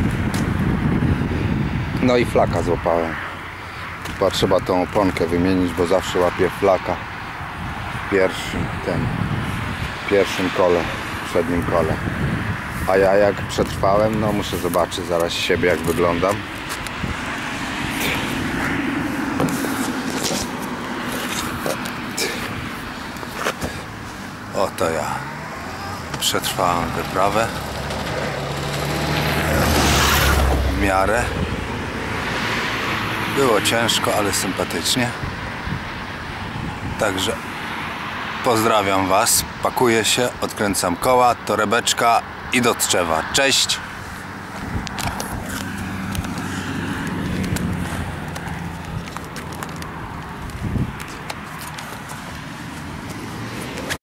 No i flaka złapałem. Chyba trzeba tą oponkę wymienić, bo zawsze łapię flaka w pierwszym, ten, w pierwszym kole, w przednim kole. A ja jak przetrwałem, no muszę zobaczyć zaraz siebie, jak wyglądam. Oto ja przetrwałem wyprawę w miarę. Było ciężko, ale sympatycznie. Także pozdrawiam Was, pakuję się, odkręcam koła, torebeczka i do Tczewa. Cześć!